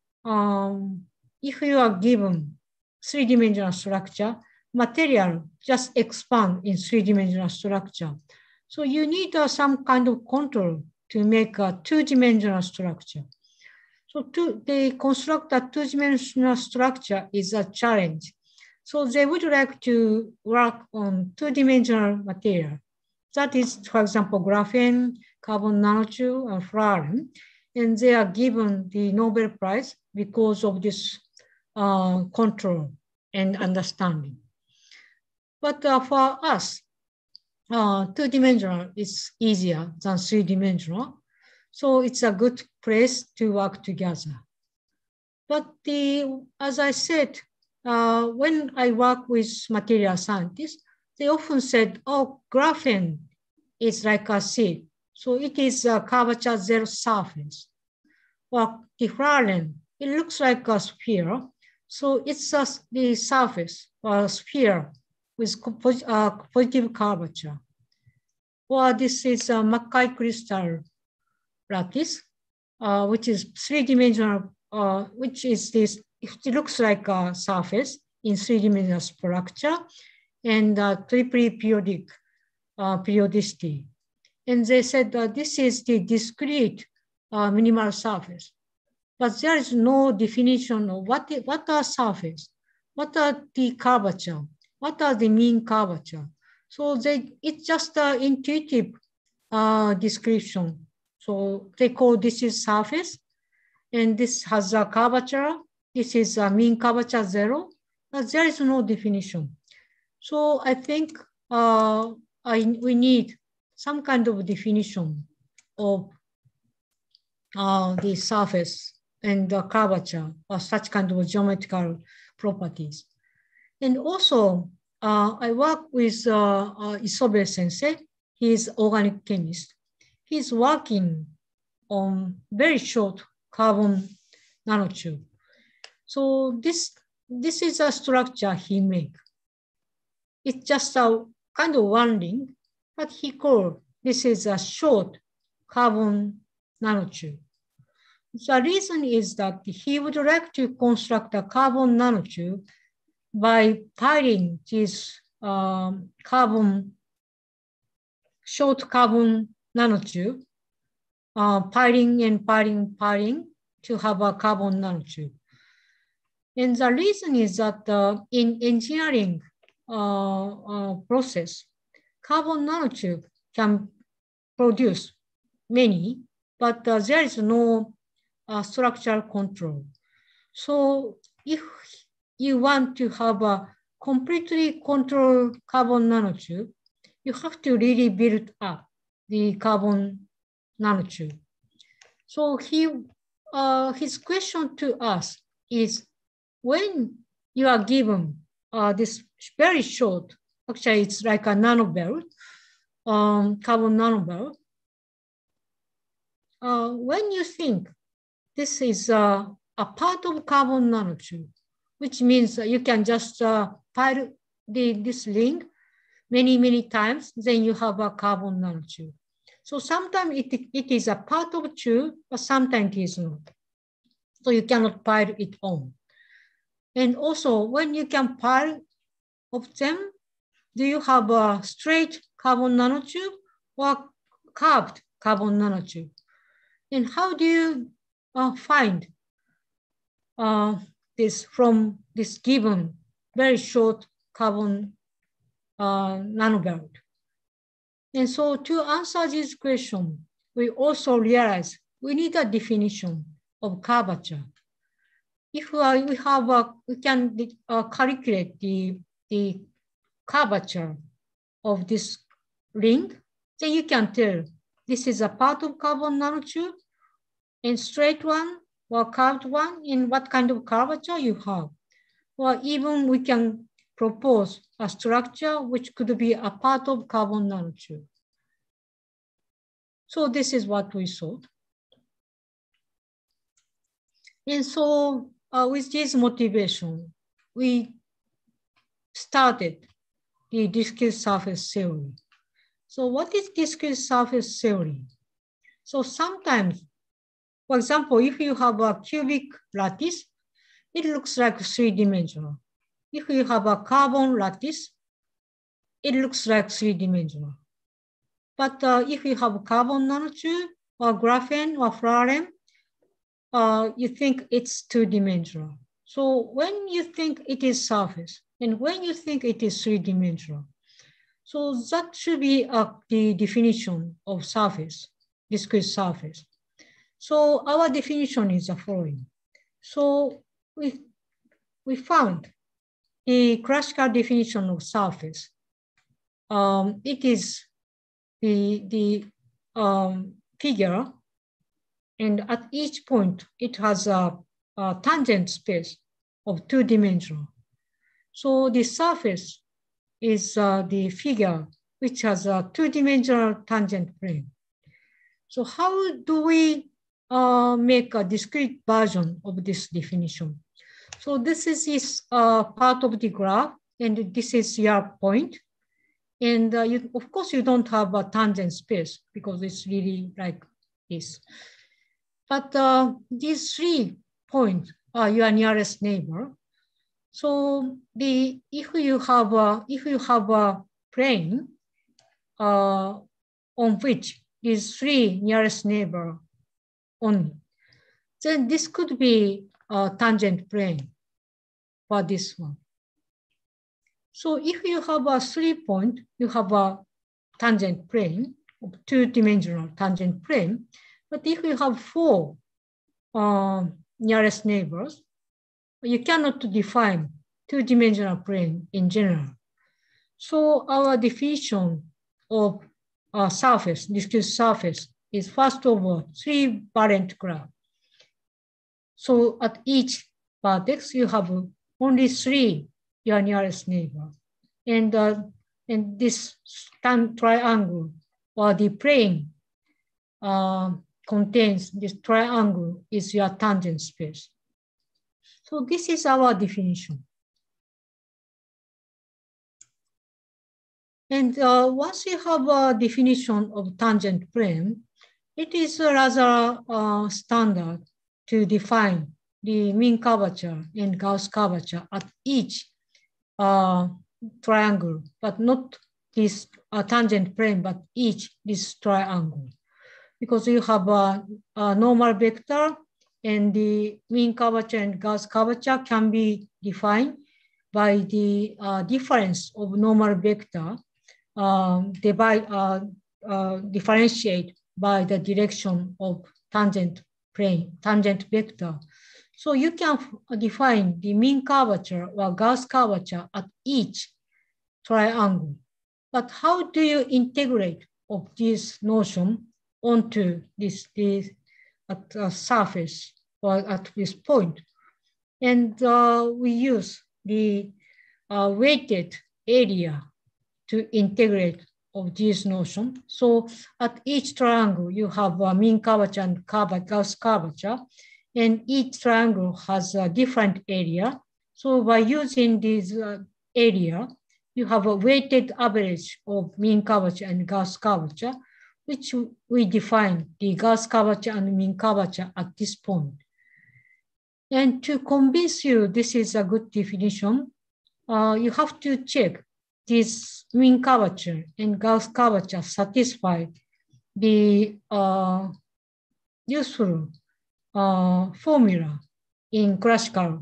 um, if you are given three-dimensional structure, material just expand in three-dimensional structure. So you need uh, some kind of control to make a two-dimensional structure. So to, they construct a two-dimensional structure is a challenge. So they would like to work on two-dimensional material. That is, for example, graphene, carbon nanotube, and fluorine. And they are given the Nobel Prize because of this uh, control and understanding. But uh, for us, uh, two-dimensional is easier than three-dimensional. So it's a good place to work together. But the, as I said, uh, when I work with material scientists, they often said, oh, graphene is like a seed. So it is a curvature zero surface. Or the fluorine, it looks like a sphere. So it's a, the surface or a sphere with uh, positive curvature. Or this is a Mackay crystal lattice, uh, which is three-dimensional, uh, which is this, it looks like a surface in three-dimensional structure and uh, triply periodic uh, periodicity. And they said that this is the discrete uh, minimal surface. But there is no definition of what, what are surface, what are the curvature, what are the mean curvature. So they, it's just an intuitive uh, description. So they call this is surface, and this has a curvature. This is a mean curvature zero, but there is no definition. So I think uh, I, we need some kind of definition of uh, the surface and the curvature or such kind of geometrical properties. And also, uh, I work with uh, uh, Isobe sensei. He is organic chemist. He's working on very short carbon nanotube. So this, this is a structure he made. It's just a kind of one ring, but he called this is a short carbon nanotube. The reason is that he would like to construct a carbon nanotube by piling this um, carbon, short carbon nanotube, uh, piling and piling, piling to have a carbon nanotube. And the reason is that uh, in engineering uh, uh, process, carbon nanotube can produce many, but uh, there is no uh, structural control. So if you want to have a completely controlled carbon nanotube, you have to really build up the carbon nanotube. So he, uh, his question to us is, when you are given uh, this very short, actually it's like a nanobelt, um, carbon nanobelt, uh, when you think this is uh, a part of carbon nanotube, which means you can just uh, pile the, this ring many, many times, then you have a carbon nanotube. So sometimes it, it is a part of tube, but sometimes it is not. So you cannot pile it on. And also when you can pile of them, do you have a straight carbon nanotube or curved carbon nanotube? And how do you uh, find uh, this from this given very short carbon uh, nanobelt? And so to answer this question, we also realize we need a definition of curvature. if uh, we have a, we can uh, calculate the, the curvature of this ring, then you can tell this is a part of carbon nanotube, and straight one or curved one, in what kind of curvature you have. Or even we can propose a structure which could be a part of carbon nanotube. So this is what we thought. And so uh, with this motivation, we started the discrete surface theory. So what is discrete surface theory? So sometimes, for example, if you have a cubic lattice, it looks like three-dimensional. If you have a carbon lattice, it looks like three-dimensional. But uh, if you have carbon nanotube or graphene or fluorine, uh, you think it's two-dimensional. So when you think it is surface, and when you think it is three-dimensional, so that should be uh, the definition of surface, discrete surface. So our definition is the following. So we, we found the classical definition of surface. Um, it is the, the um, figure, and at each point, it has a, a tangent space of two dimensional. So the surface is uh, the figure which has a two-dimensional tangent plane. So how do we uh, make a discrete version of this definition? So this is, is uh, part of the graph, and this is your point. And uh, you, of course, you don't have a tangent space because it's really like this. But uh, these three points are your nearest neighbor. So the if you have a if you have a plane uh, on which these three nearest neighbor only, then this could be a tangent plane for this one. So if you have a three point, you have a tangent plane, two-dimensional tangent plane. But if you have four uh, nearest neighbors, you cannot define two-dimensional plane in general. So our definition of a surface, discrete surface, is first of all three-variant graph. So at each vertex, you have only three your nearest neighbor, and uh, and this triangle or the plane uh, contains this triangle is your tangent space. So this is our definition. And uh, once you have a definition of tangent plane, it is rather uh, standard to define the mean curvature and Gauss curvature at each uh, triangle, but not this uh, tangent plane, but each this triangle. Because you have a, a normal vector, and the mean curvature and Gauss curvature can be defined by the uh, difference of normal vector um, divide, uh, uh, differentiate by the direction of tangent plane, tangent vector. So you can define the mean curvature or Gauss curvature at each triangle. But how do you integrate of this notion onto this, this at the surface or at this point? And uh, we use the uh, weighted area to integrate of this notion. So at each triangle, you have a mean curvature and Gauss curvature, and each triangle has a different area. So by using this uh, area, you have a weighted average of mean curvature and Gauss curvature, which we define the Gauss curvature and mean curvature at this point. And to convince you this is a good definition, uh, you have to check this mean curvature and Gauss curvature satisfy the uh, useful uh, formula in classical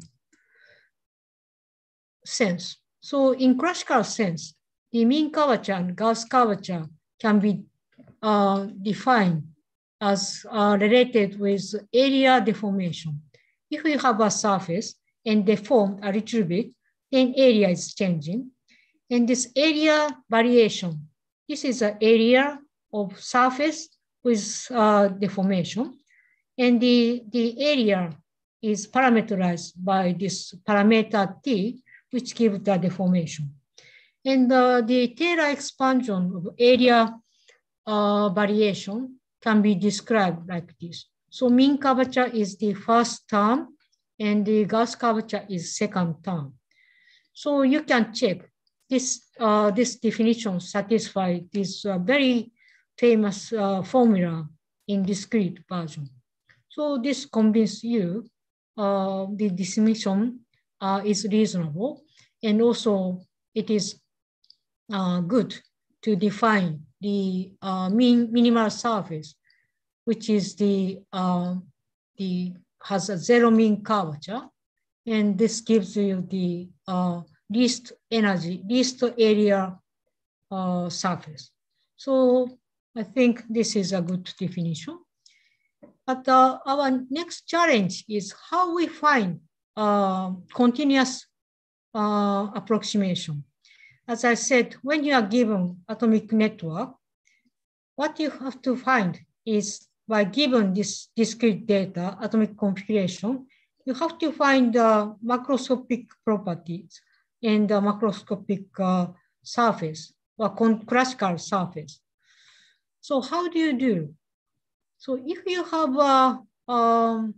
sense. So in classical sense, the mean curvature and Gauss curvature can be uh, defined as uh, related with area deformation. if you have a surface and deformed a little bit, then area is changing. And this area variation, this is an area of surface with uh, deformation. And the, the area is parameterized by this parameter T, which gives the deformation. And uh, the Taylor expansion of area uh, variation can be described like this. So mean curvature is the first term, and the Gauss curvature is second term. So you can check this, uh, this definition satisfies this uh, very famous uh, formula in discrete version. So this convinces you uh, the definition uh, is reasonable, and also it is uh, good to define the uh, mean minimal surface, which is the, uh, the has a zero mean curvature, and this gives you the uh, least energy, least area uh, surface. So I think this is a good definition. But uh, our next challenge is how we find uh, continuous uh, approximation. As I said, when you are given atomic network, what you have to find is by given this discrete data, atomic configuration, you have to find the macroscopic properties and the macroscopic uh, surface or classical surface. So how do you do? So if you have a um,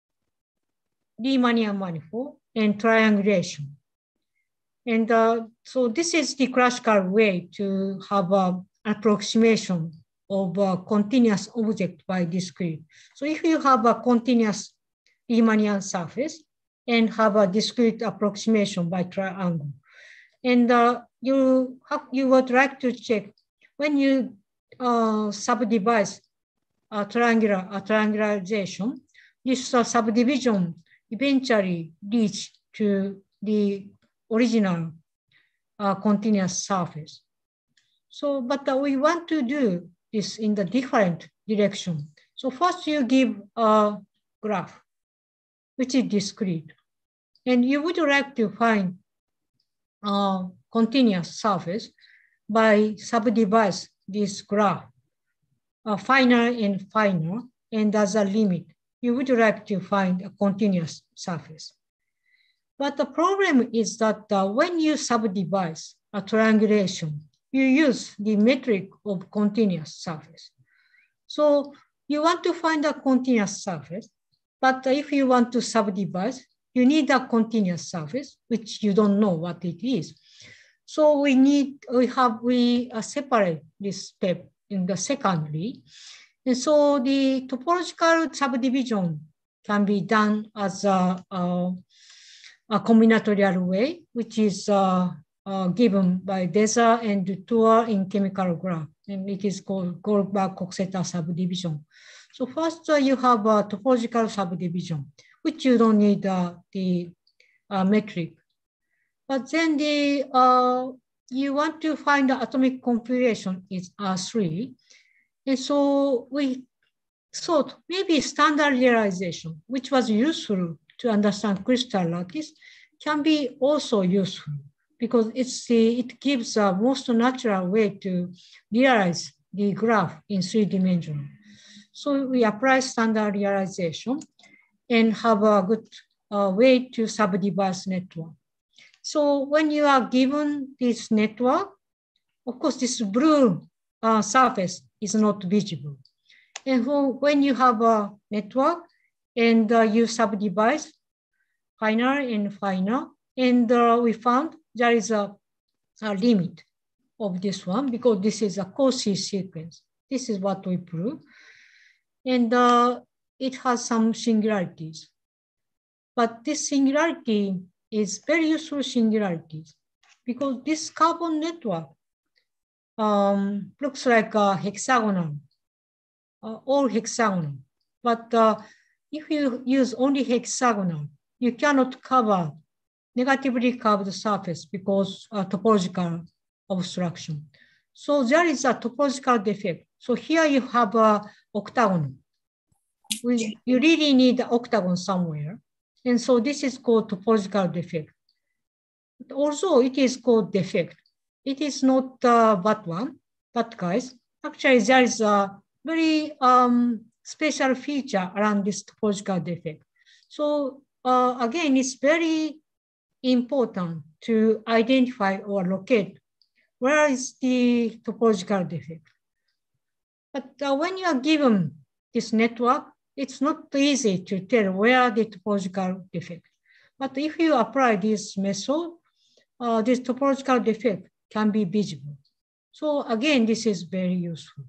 Riemannian manifold and triangulation, and uh, so this is the classical way to have an approximation of a continuous object by discrete. So if you have a continuous Riemannian surface and have a discrete approximation by triangle, and uh, you have, you would like to check when you uh, subdivide a triangular a triangularization, this uh, subdivision eventually leads to the original uh, continuous surface. So, but uh, we want to do this in the different direction. So first you give a graph, which is discrete, and you would like to find a continuous surface by subdivide this graph, uh, finer and finer, and as a limit, you would like to find a continuous surface. But the problem is that uh, when you subdivide a triangulation, you use the metric of continuous surface. So you want to find a continuous surface, but if you want to subdivide, you need a continuous surface, which you don't know what it is. So we need, we have, we uh, separate this step in the secondary. And so the topological subdivision can be done as a, a, a combinatorial way, which is uh, uh, given by Deza and Dutour in chemical graph, and it is called Goldberg-Coxeter subdivision. So first uh, you have a topological subdivision, which you don't need uh, the uh, metric. But then the uh, you want to find the atomic configuration is R three. And so we thought maybe standard realization, which was useful to understand crystal lattice, can be also useful because it's the, it gives a most natural way to realize the graph in three dimensional. So we apply standard realization and have a good uh, way to subdivide network. So when you are given this network, of course, this blue uh, surface is not visible. And when you have a network and uh, you subdivide finer and finer, and uh, we found there is a, a limit of this one because this is a Cauchy sequence. This is what we prove. And uh, it has some singularities. But this singularity is very useful singularities because this carbon network um, looks like a hexagonal, uh, all hexagonal. But uh, if you use only hexagonal, you cannot cover negatively curved surface because uh, topological obstruction. So there is a topological defect. So here you have a octagon. We, you really need the octagon somewhere. And so this is called topological defect. Also, it is called defect. It is not uh, bad one, but guys, actually there is a very um, special feature around this topological defect. So uh, again, it's very important to identify or locate where is the topological defect. But uh, when you are given this network, it's not easy to tell where the topological defect. But if you apply this method, uh, this topological defect can be visible. So again, this is very useful.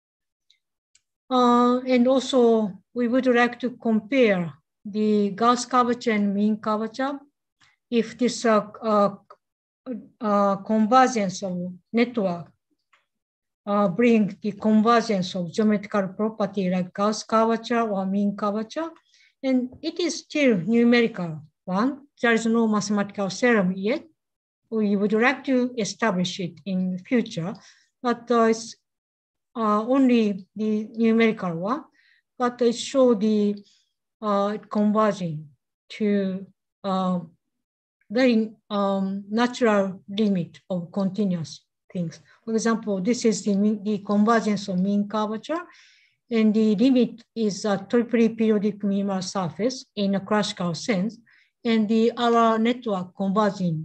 Uh, and also, we would like to compare the Gauss curvature and mean curvature. If this uh, uh, uh, convergence of network uh, bring the convergence of geometrical property like Gauss curvature or mean curvature, and it is still numerical one. There is no mathematical theorem yet. We would like to establish it in future, but uh, it's uh, only the numerical one, but it shows the uh, converging to uh, very um, natural limit of continuous things. For example, this is the, the convergence of mean curvature, and the limit is a triply periodic minimal surface in a classical sense, and the our network converging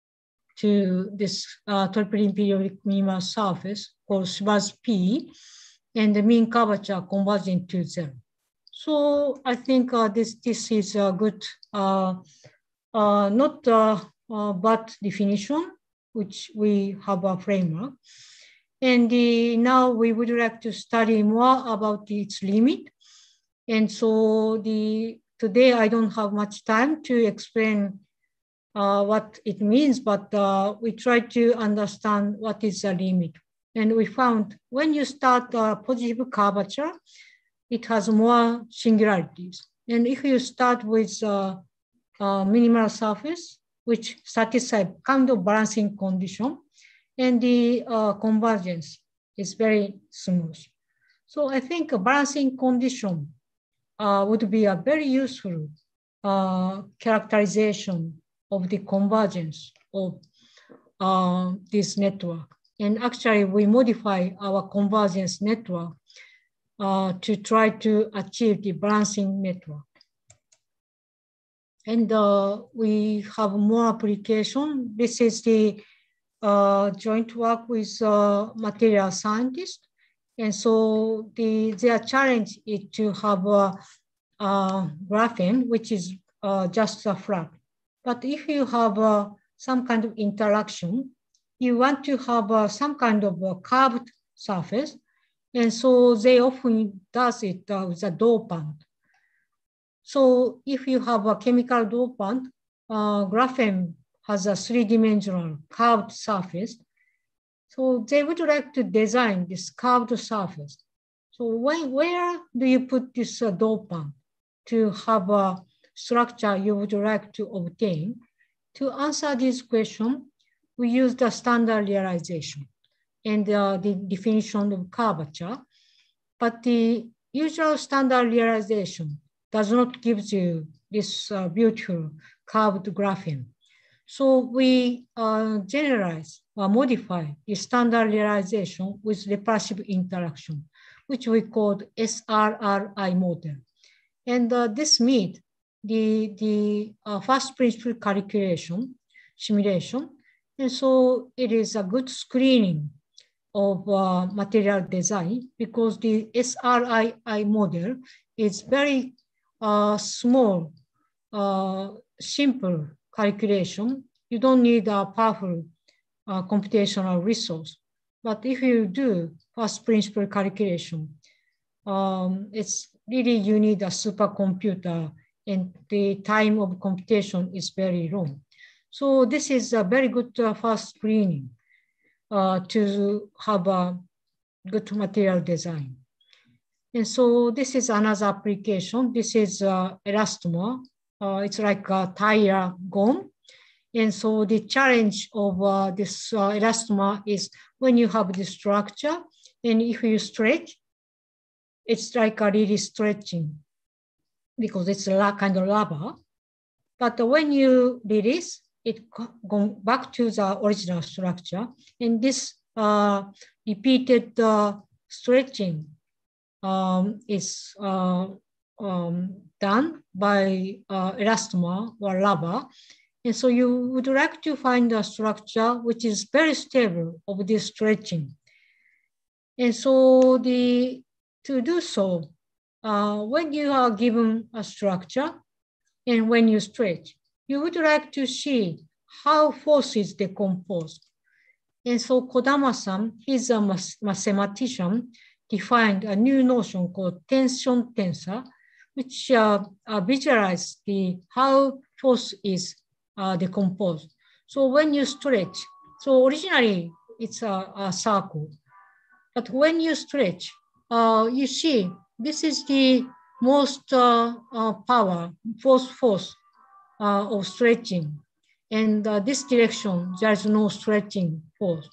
to this uh, triply periodic minimal surface called Schwarz P, and the mean curvature converging to zero. So I think uh, this this is a good, uh, uh, not a, a bad definition, which we have a framework. And the, now we would like to study more about its limit. And so the today I don't have much time to explain uh, what it means, but uh, we try to understand what is the limit. And we found when you start a positive curvature, it has more singularities. And if you start with a, a minimal surface, which satisfies kind of balancing condition, and the uh, convergence is very smooth. So I think a balancing condition uh, would be a very useful uh, characterization of the convergence of uh, this network. And actually we modify our convergence network uh, to try to achieve the balancing network. And uh, we have more application. This is the uh, joint work with uh, material scientists. And so the, their challenge is to have a, a graphene, which is uh, just a flat. But if you have uh, some kind of interaction, you want to have uh, some kind of a curved surface. And so they often does it uh, with a dopant. So if you have a chemical dopant, uh, graphene has a three-dimensional curved surface. So they would like to design this curved surface. So when, where do you put this uh, dopant to have a structure you would like to obtain? To answer this question, we use the standard realization and uh, the definition of curvature. But the usual standard realization does not give you this uh, beautiful curved graphene. So we uh, generalize or modify the standard realization with repulsive interaction, which we call S R R I model. And uh, this meets the, the uh, first principle calculation simulation. And so it is a good screening of uh, material design because the S R I I model is very uh, small, uh, simple calculation. You don't need a powerful uh, computational resource. But if you do first principle calculation, um, it's really you need a supercomputer and the time of computation is very long. So this is a very good uh, first screening uh, to have a good material design. And so this is another application. This is uh, elastomer. Uh, it's like a tire gum. And so the challenge of uh, this uh, elastomer is when you have this structure and if you stretch, it's like a really stretching because it's a kind of rubber. But when you release, it goes back to the original structure. And this uh, repeated uh, stretching um, is uh, um, done by uh, elastomer or rubber. And so you would like to find a structure which is very stable of this stretching. And so the, to do so, uh, when you are given a structure and when you stretch, you would like to see how force is decomposed. And so Kodama-san, he's a mathematician, defined a new notion called tension tensor, which uh, uh, visualizes the how force is uh, decomposed. So when you stretch, so originally it's a, a circle, but when you stretch, uh, you see this is the most uh, uh, power, force force uh, of stretching. And uh, this direction, there's no stretching force.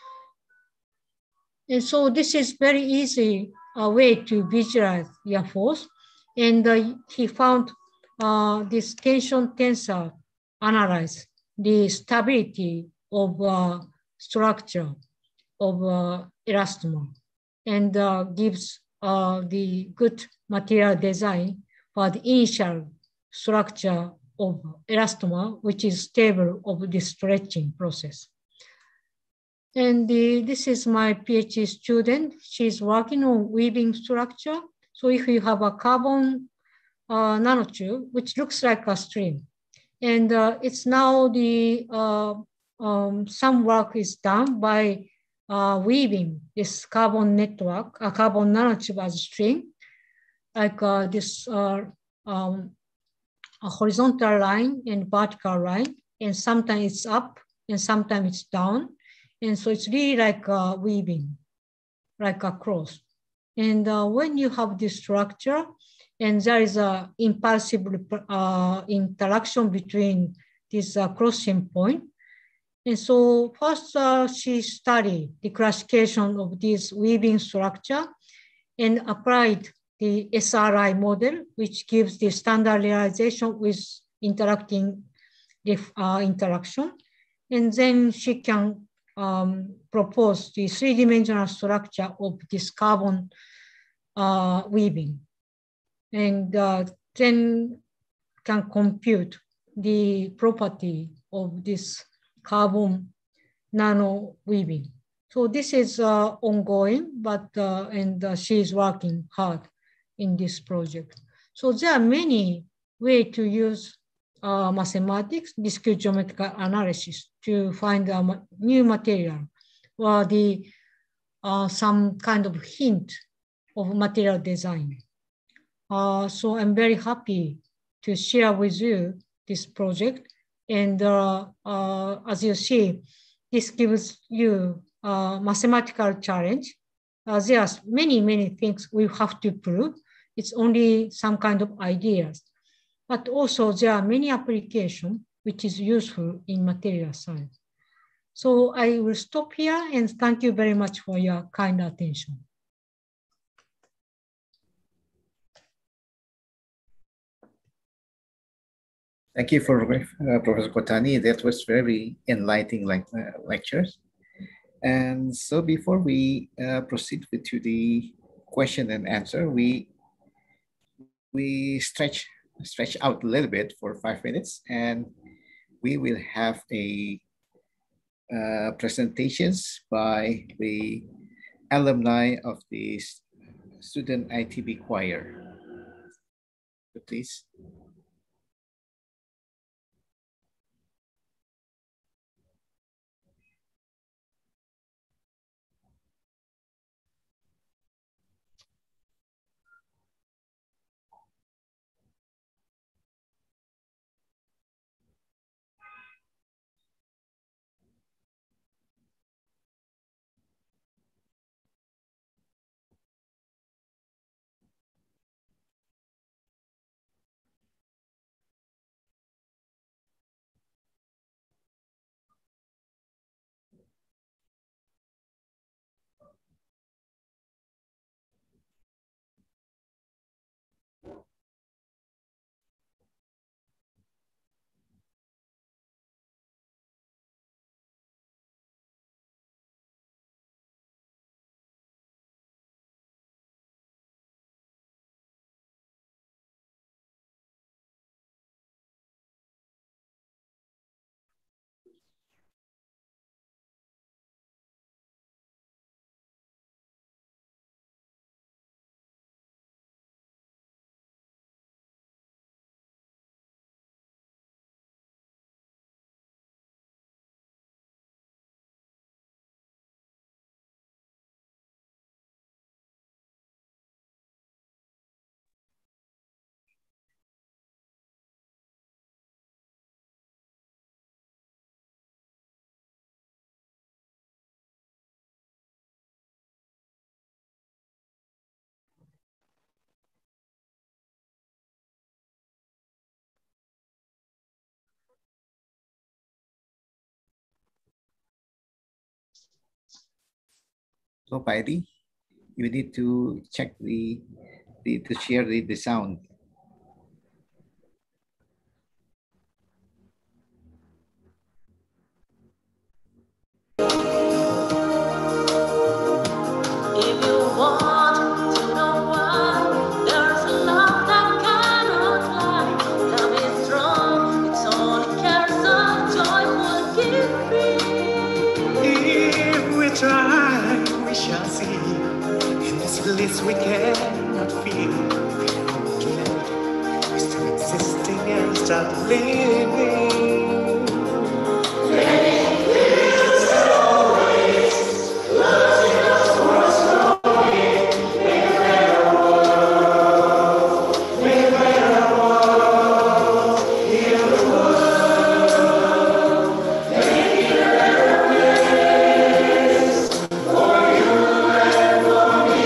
And so this is very easy uh, way to visualize your force. And uh, he found uh, this tension tensor analyze the stability of uh, structure of uh, elastomer and uh, gives uh, the good material design for the initial structure of elastomer, which is stable of the stretching process. And the, this is my PhD student. She's working on weaving structure. So if you have a carbon uh, nanotube, which looks like a string, and uh, it's now the, uh, um, some work is done by uh, weaving this carbon network, a carbon nanotube as a string, like uh, this uh, um, a horizontal line and vertical line, and sometimes it's up and sometimes it's down. And so it's really like uh, weaving, like a cross. And uh, when you have this structure, and there is a impulsive uh, interaction between this uh, crossing point. And so first uh, she studied the classification of this weaving structure and applied the S R I model, which gives the standard realization with interacting uh, interaction. And then she can um, propose the three-dimensional structure of this carbon uh, weaving. And uh, then can compute the property of this carbon nano weaving. So this is uh, ongoing, but uh, and uh, she is working hard in this project. So there are many ways to use uh, mathematics, discrete geometrical analysis to find a ma new material or the uh, some kind of hint of material design. Uh, so I'm very happy to share with you this project. And uh, uh, as you see, this gives you a mathematical challenge. Uh, there are many, many things we have to prove. It's only some kind of ideas. But also there are many applications which is useful in material science. So I will stop here and thank you very much for your kind attention. Thank you for uh, Professor Kotani. That was very enlightening like, uh, lectures. And so before we uh, proceed with to the question and answer, we we stretch stretch out a little bit for five minutes, and we will have a uh, presentations by the alumni of the student I T B choir. So please. So Paidi, you need to check the, the to share the, the sound. Bliss we cannot feel. We're still existing and start living. Living is always loving us for slowly. Make a better world. Make a better world. Heal the world. Make it a better place for you and for me.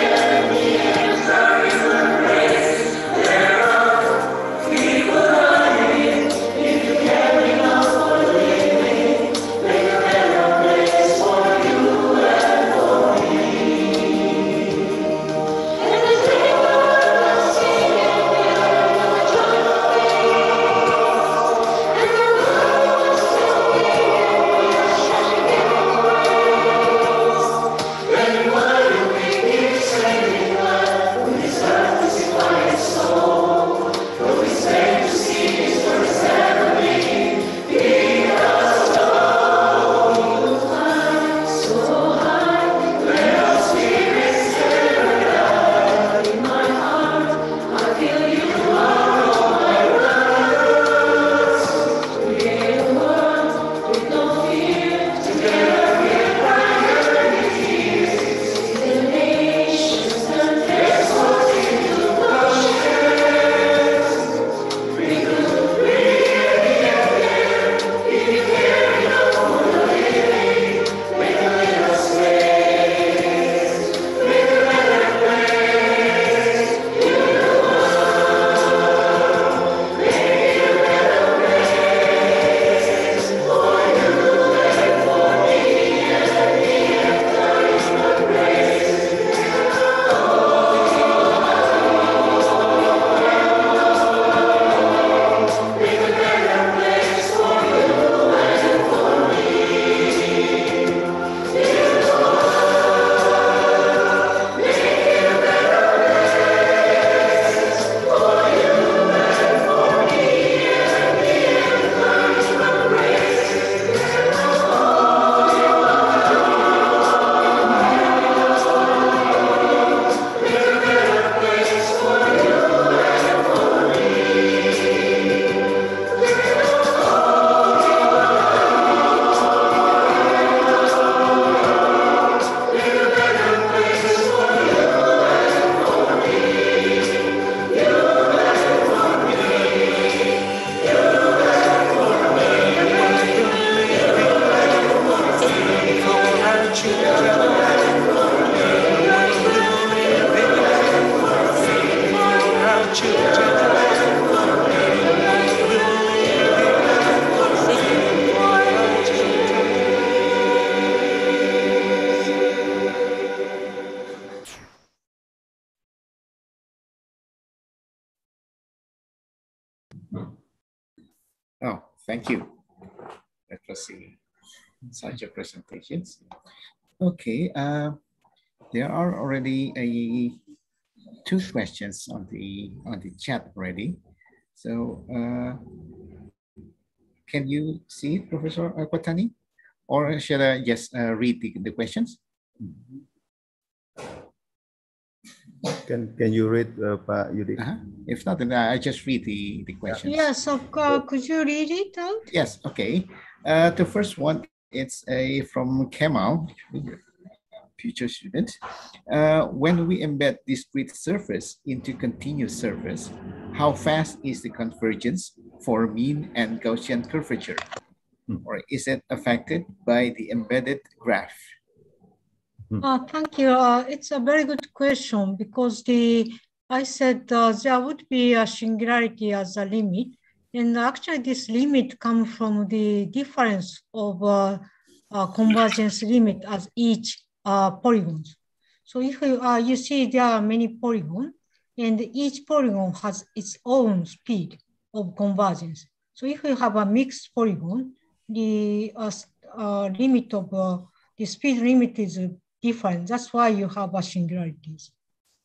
Oh, thank you. That was such a presentation. Okay, uh, there are already a, two questions on the on the chat already. So, uh, can you see it, Professor KOTANI, or shall I just uh, read the, the questions? Can Can you read, uh, Pak Yudi? Uh-huh. If not, then I just read the the questions. Yes, of course. Could you read it out? Yes. Okay. Uh, the first one, it's a from Kemal, future student. Uh, when we embed discrete surface into continuous surface, how fast is the convergence for mean and Gaussian curvature? Hmm. Or is it affected by the embedded graph? Uh, thank you. Uh, it's a very good question because the I said uh, there would be a singularity as a limit, and actually this limit comes from the difference of uh, uh, convergence limit as each uh, polygons. So if you, uh, you see there are many polygons, and each polygon has its own speed of convergence. So if you have a mixed polygon, the uh, uh, limit of uh, the speed limit is different. That's why you have a singularities.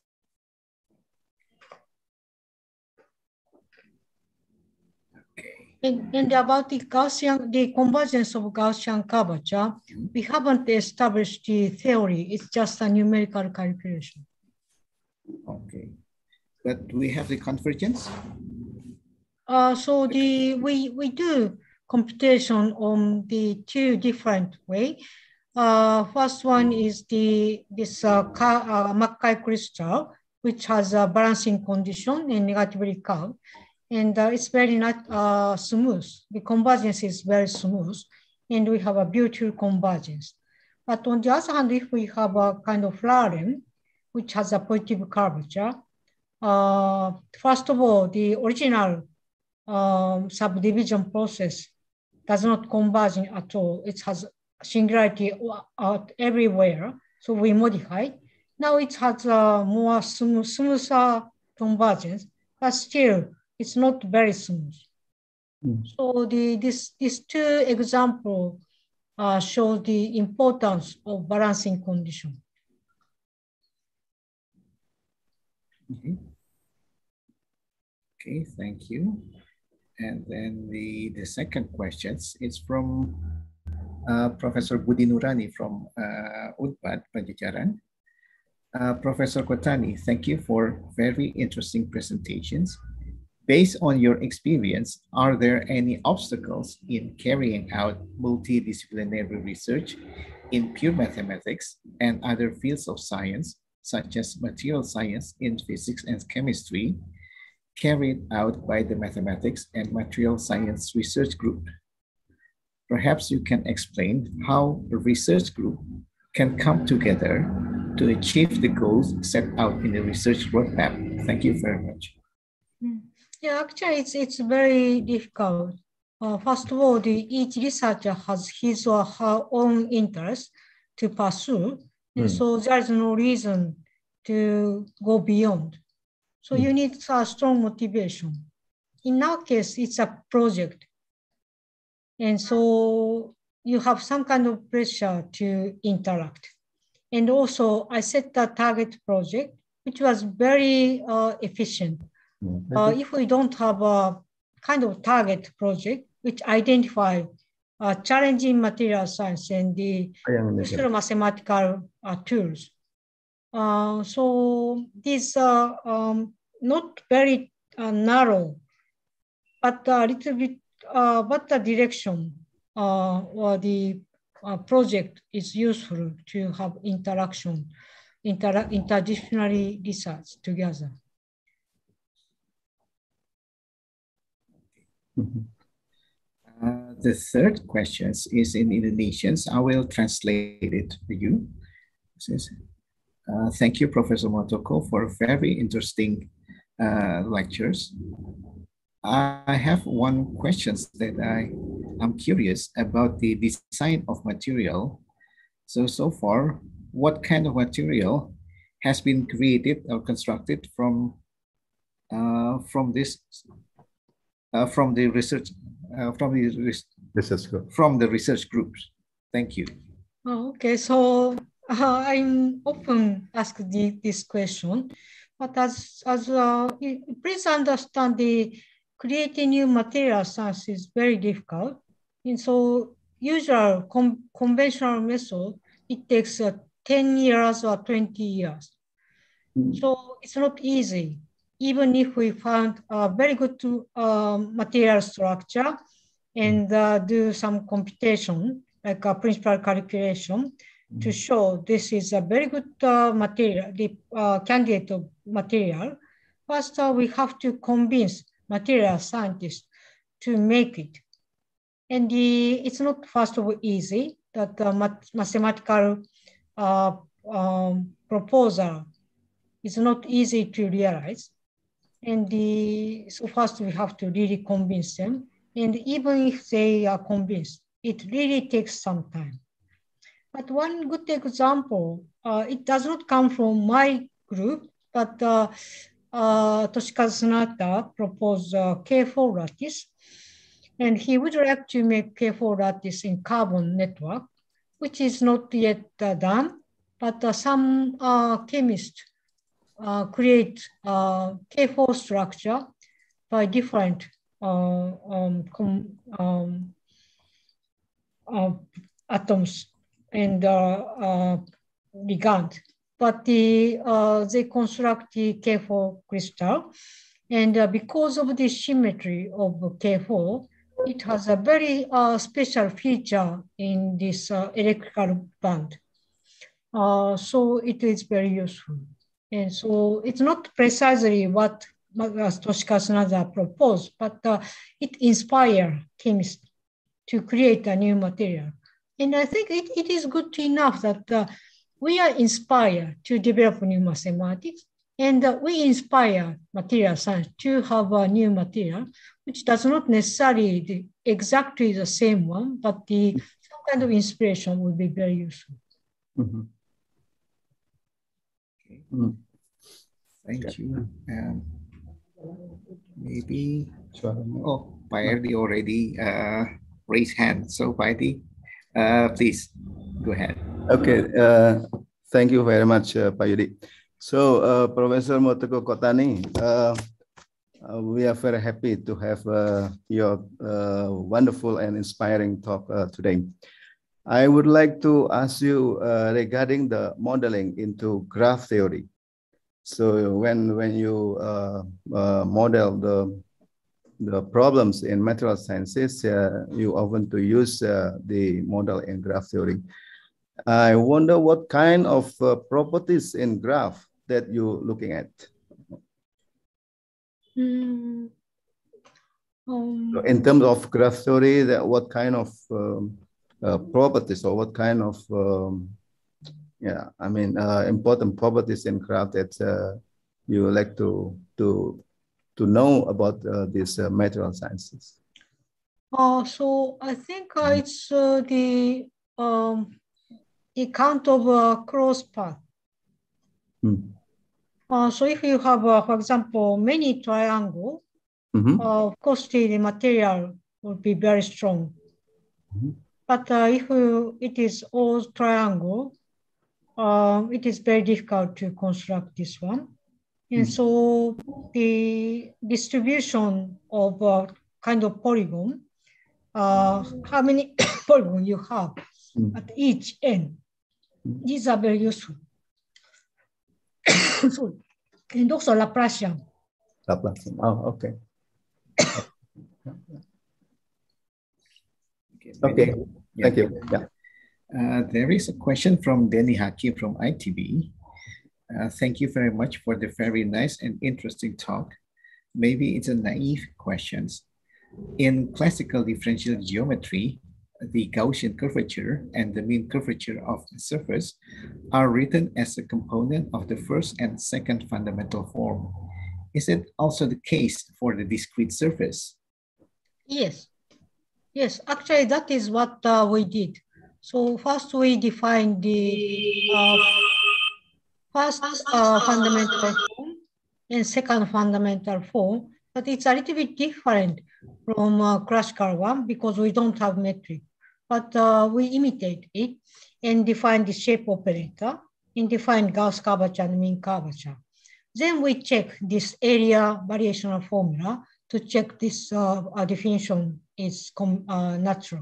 And, and about the Gaussian, the convergence of Gaussian curvature, we haven't established the theory. It's just a numerical calculation. Okay, but do we have the convergence? Uh, so the we we do computation on the two different way. Uh, first one is the this uh, uh, Mackay crystal, which has a balancing condition and negatively curved. And uh, it's very not uh, smooth. The convergence is very smooth, and we have a beautiful convergence. But on the other hand, if we have a kind of Laren, which has a positive curvature, uh, first of all, the original um, subdivision process does not converge at all. It has singularity out everywhere, so we modify. Now it has a more smooth, smoother convergence, but still, it's not very smooth. Mm. So the, this, these two examples uh, show the importance of balancing condition. Mm-hmm. Okay, thank you. And then the, the second question is from uh, Professor Budi Nurani from uh, Unpad, Pajajaran. Uh, Professor KOTANI, thank you for very interesting presentations. Based on your experience, are there any obstacles in carrying out multidisciplinary research in pure mathematics and other fields of science, such as material science in physics and chemistry, carried out by the Mathematics and Material Science Research Group? Perhaps you can explain how a research group can come together to achieve the goals set out in the research roadmap. Thank you very much. Yeah, actually, it's, it's very difficult. Uh, first of all, the, each researcher has his or her own interest to pursue, and mm. so there is no reason to go beyond. So mm. you need a strong motivation. In our case, it's a project. And so you have some kind of pressure to interact. And also, I set a target project, which was very uh, efficient. Uh, if we don't have a kind of target project which identify uh, challenging material science and the useful mathematical uh, tools. Uh, so these are um, not very uh, narrow, but a little bit, uh, but the direction uh, or the uh, project is useful to have interaction, inter interdisciplinary research together. Uh, the third question is in Indonesian. I will translate it for you. It says, uh, thank you, Professor Motoko, for very interesting uh, lectures. I have one question that I am curious about the design of material. So, so far, what kind of material has been created or constructed from, uh, from this Uh, from the research, uh, from the res research group. From the research groups. Thank you. Oh, okay, so uh, I'm often asked the, this question, but as as uh, please understand, the creating new material science is very difficult, and so usual com conventional method it takes uh, ten years or twenty years, mm. So it's not easy. Even if we found a very good uh, material structure and uh, do some computation, like a principal calculation, mm. to show this is a very good uh, material, the uh, candidate of material, first uh, we have to convince material scientists to make it. And the, it's not first of all easy, that the math mathematical uh, um, proposal is not easy to realize. And the, so first we have to really convince them. And even if they are convinced, it really takes some time. But one good example, uh, it does not come from my group, but uh, uh, Toshikazu Sanada proposed uh, K four lattice, and he would like to make K four lattice in carbon network, which is not yet uh, done, but uh, some uh, chemists uh, create uh, K four structure by different uh, um, um, uh, atoms and uh, uh, ligand. But the, uh, they construct the K four crystal, and uh, because of the symmetry of K four, it has a very uh, special feature in this uh, electrical band. Uh, so it is very useful. And so it's not precisely what Toshikazu Sanada proposed, but uh, it inspired chemists to create a new material. And I think it, it is good enough that uh, we are inspired to develop new mathematics, and uh, we inspire material science to have a new material, which does not necessarily be exactly the same one, but the some kind of inspiration would be very useful. Mm-hmm. Okay. Mm. Thank you. Um, maybe, oh, Pak Erdi already uh, raised hand. So Pak Erdi, uh, please go ahead. Okay, uh, thank you very much, uh, Pak Yudi. So, uh, Professor Motoko KOTANI, uh, uh, we are very happy to have uh, your uh, wonderful and inspiring talk uh, today. I would like to ask you uh, regarding the modeling into graph theory. So, when when you uh, uh, model the the problems in material sciences, uh, you often to use uh, the model in graph theory. I wonder what kind of uh, properties in graph that you're looking at. Mm. Um, So in terms of graph theory, that what kind of um, uh, properties or what kind of um, yeah, I mean uh, important properties in graph that uh, you would like to to to know about uh, these uh, material sciences. Uh, so I think uh, it's uh, the um, the count of uh, cross path. Hmm. Uh, so if you have, uh, for example, many triangle, Mm-hmm. uh, of course the, the material will be very strong. Mm-hmm. But uh, if you, it is all triangle, uh, it is very difficult to construct this one. And mm-hmm. so the distribution of uh, kind of polygon, uh, how many polygon you have mm-hmm. at each end, mm-hmm. these are very useful. So, and also Laplacian. Laplacian, oh, okay. Okay, okay. Yeah. Thank you. Yeah. Uh, there is a question from Denny Hakim from I T B. Uh, thank you very much for the very nice and interesting talk. Maybe it's a naive question. In classical differential geometry, the Gaussian curvature and the mean curvature of the surface are written as a component of the first and second fundamental form. Is it also the case for the discrete surface? Yes. Yes, actually that is what uh, we did. So first we defined the uh, first uh, fundamental form and second fundamental form, but it's a little bit different from uh, classical one because we don't have metric. But uh, we imitate it and define the shape operator and define Gauss curvature and mean curvature. Then we check this area variational formula to check this uh, uh, definition is uh, natural.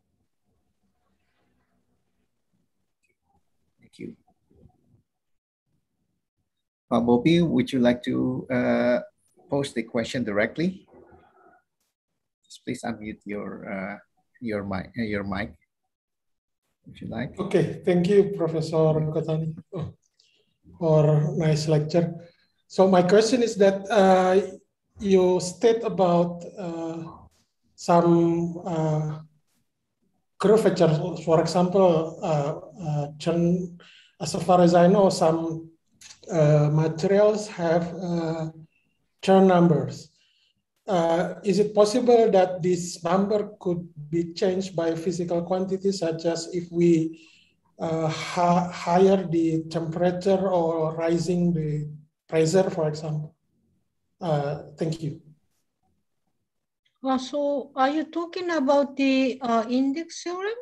Thank you. Pak Bobby, would you like to uh, pose the question directly? Just please unmute your uh, your mic, uh, your mic, if you like. Okay, thank you, Professor KOTANI, oh, for nice lecture. So my question is that uh, you state about uh, some uh, curvature, for example, uh, uh, churn, as far as I know, some uh, materials have uh, churn numbers. Uh, is it possible that this number could be changed by physical quantities, such as if we uh, ha higher the temperature or rising the pressure, for example? Uh, thank you. Uh, so are you talking about the uh, index theorem?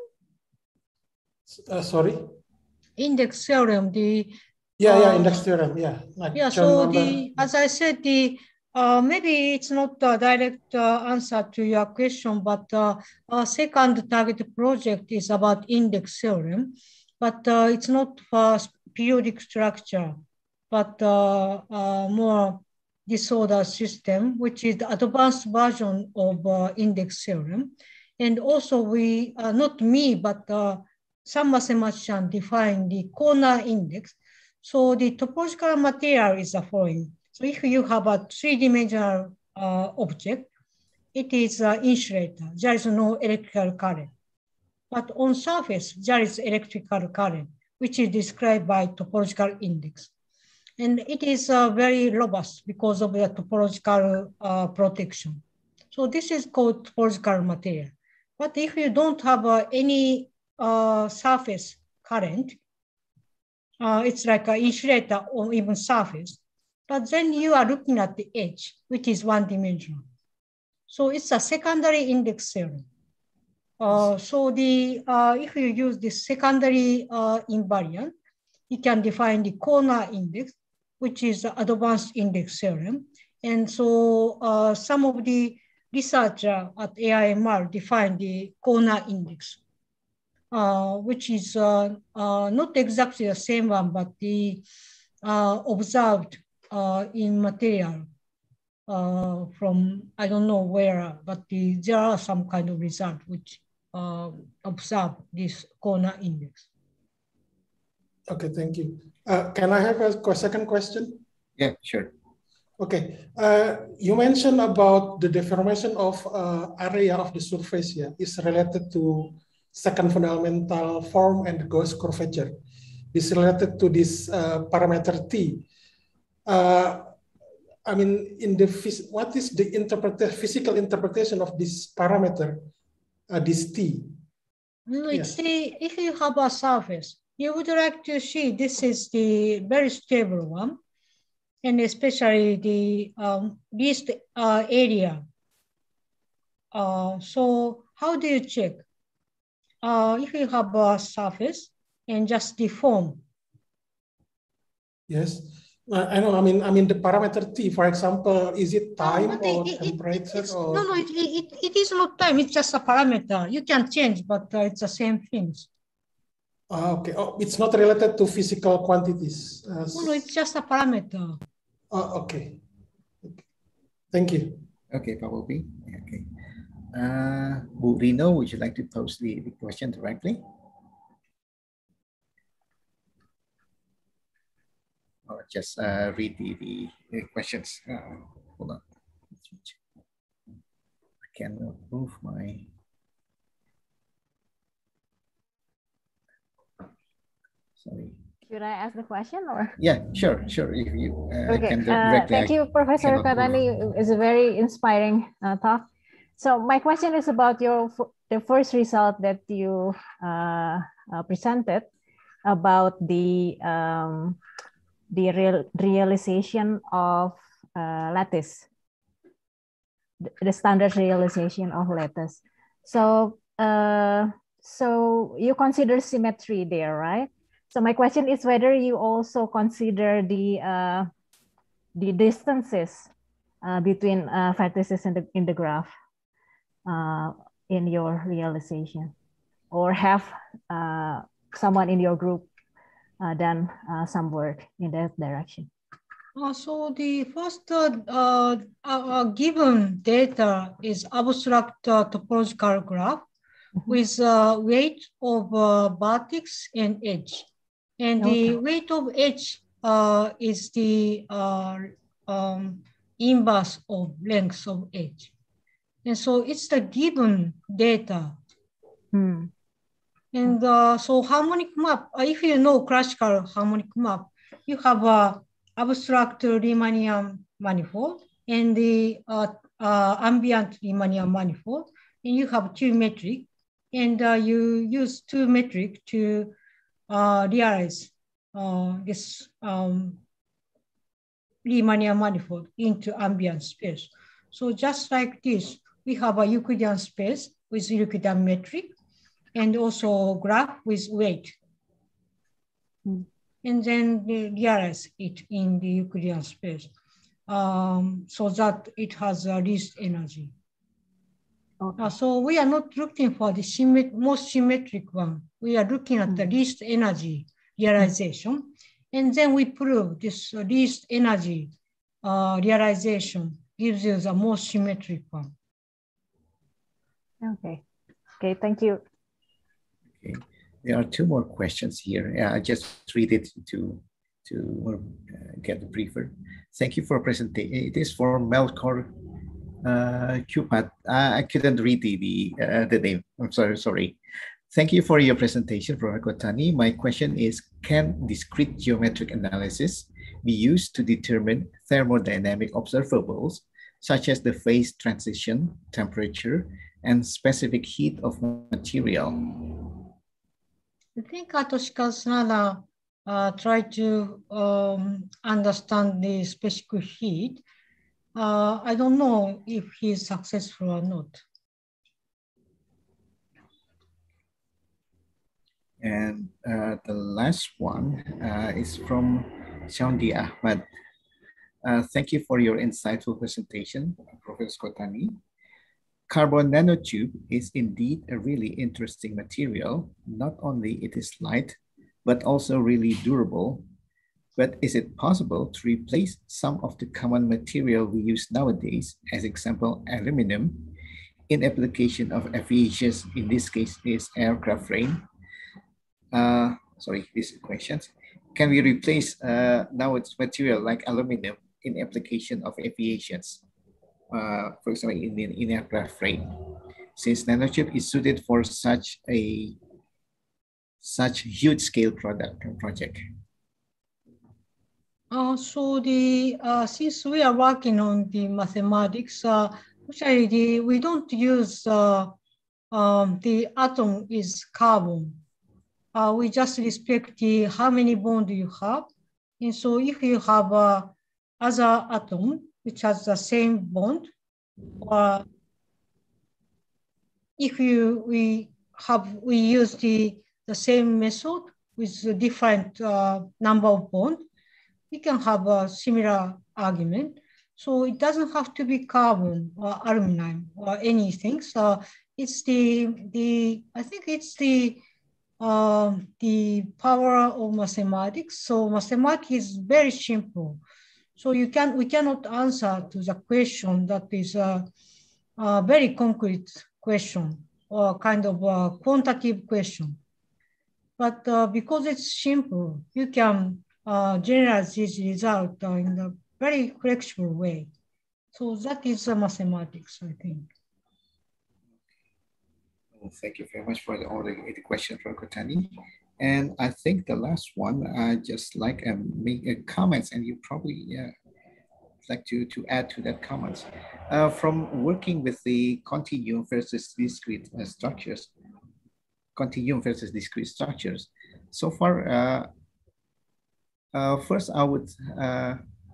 Uh, sorry? Index theorem, the Yeah, yeah, uh, index theorem, yeah. Like yeah, John so number. the, as I said, the uh, maybe it's not a direct uh, answer to your question, but uh, our second target project is about index theorem, but uh, it's not for periodic structure, but uh, uh, more disorder system, which is the advanced version of uh, index theorem. And also we, uh, not me, but uh, some mathematician define the corner index. So the topological material is the following. So if you have a three-dimensional uh, object, it is an insulator. There is no electrical current. But on surface, there is electrical current, which is described by topological index. And it is uh, very robust because of the topological uh, protection. So this is called topological material. But if you don't have uh, any uh, surface current, uh, it's like an insulator or even surface, but then you are looking at the edge, which is one dimensional. So it's a secondary index theorem. Uh, so the uh, if you use the secondary uh, invariant, you can define the corner index, which is the advanced index theorem. And so uh, some of the researchers at A I M R define the corner index, uh, which is uh, uh, not exactly the same one, but the uh, observed uh, in material uh, from, I don't know where, but the, there are some kind of result which uh, observe this corner index. Okay, thank you. Uh, can I have a second question? Yeah, sure. Okay, uh, you mentioned about the deformation of uh, area of the surface, yeah, is related to second fundamental form and gauge curvature. Is related to this uh, parameter T. Uh, I mean, in the what is the interpretation, physical interpretation of this parameter, uh, this T? No, it's yeah. the, if you have a surface, you would like to see this is the very stable one, and especially the um, least uh, area. Uh, so how do you check? Uh, if you have a surface and just deform. Yes, uh, I know. I mean, I mean the parameter T, for example, is it time no, or it, temperature? It, or... No, no, it, it, it is not time. It's just a parameter. You can change, but uh, it's the same things. Uh, okay. Oh, it's not related to physical quantities. Uh, no, no, it's just a parameter. Uh, okay. okay. Thank you. Okay, probably. Okay. Uh, Bu Rino, would you like to pose the, the question directly? Or just uh, read the, the, the questions? Uh, hold on. I cannot move my... Sorry. Should I ask the question or? Yeah, sure, sure. If you uh, okay. can uh, thank you, Professor KOTANI. It's a very inspiring uh, talk. So my question is about your the first result that you uh, uh, presented about the um, the real realization of uh, lattice, the, the standard realization of lattice. So uh, so you consider symmetry there, right? So my question is whether you also consider the uh, the distances uh, between uh, vertices in the in the graph uh, in your realization, or have uh, someone in your group uh, done uh, some work in that direction. Uh, so the first uh, uh, uh, given data is abstract uh, topological graph mm-hmm. with uh, weight of uh, vertex and edge. And the okay. weight of edge uh, is the uh, um, inverse of length of edge. And so it's the given data. Hmm. And uh, so harmonic map, uh, if you know classical harmonic map, you have a abstract Riemannian manifold and the uh, uh, ambient Riemannian manifold, and you have two metric, and uh, you use two metric to uh, realize uh, this um, Riemannian manifold into ambient space. So just like this, we have a Euclidean space with Euclidean metric and also graph with weight. Mm. And then realize it in the Euclidean space um, so that it has a least energy. Okay. Uh, so we are not looking for the symmet most symmetric one. We are looking at mm. the least energy realization. Mm. And then we prove this uh, least energy uh, realization gives you the most symmetric one. Okay. Okay, thank you. Okay. There are two more questions here. Uh, I just read it to, to uh, get the briefer. Thank you for presentation. It is for Melkor uh, Cupid. Uh, I couldn't read the, the, uh, the name. I'm sorry, sorry. Thank you for your presentation, Professor KOTANI. My question is, can discrete geometric analysis be used to determine thermodynamic observables, such as the phase transition, temperature, and specific heat of material? I think Atoshika Sanada uh, tried to um, understand the specific heat. Uh, I don't know if he's successful or not. And uh, the last one uh, is from Shaundi Ahmad. Uh, thank you for your insightful presentation, Professor KOTANI. Carbon nanotube is indeed a really interesting material. Not only it is light, but also really durable. But is it possible to replace some of the common material we use nowadays, as example, aluminum, in application of aviation? In this case, is aircraft frame. Uh, sorry, these questions. Can we replace uh, now it's material like aluminum in application of aviations? Uh, for example, in, in, in aircraft frame, since nanotube is suited for such a such huge scale product project. Uh, so the uh, since we are working on the mathematics, uh, actually the, we don't use uh, um, the atom is carbon. Uh, we just respect the how many bonds you have, and so if you have uh, other atom which has the same bond, or if you we have we use the the same method with a different uh, number of bonds, we can have a similar argument. So it doesn't have to be carbon or aluminum or anything. So it's the the I think it's the uh, the power of mathematics. So mathematics is very simple. So you can we cannot answer to the question that is a, a very concrete question or kind of a quantitative question. But uh, because it's simple, you can uh, generate this result uh, in a very flexible way. So that is uh, mathematics, I think. Well, thank you very much for the, all the, the questions from KOTANI. And I think the last one, I just like um, make uh, comments, and you probably uh, like to, to add to that comments. Uh, from working with the continuum versus discrete uh, structures, continuum versus discrete structures. So far, uh, uh, first I would, uh,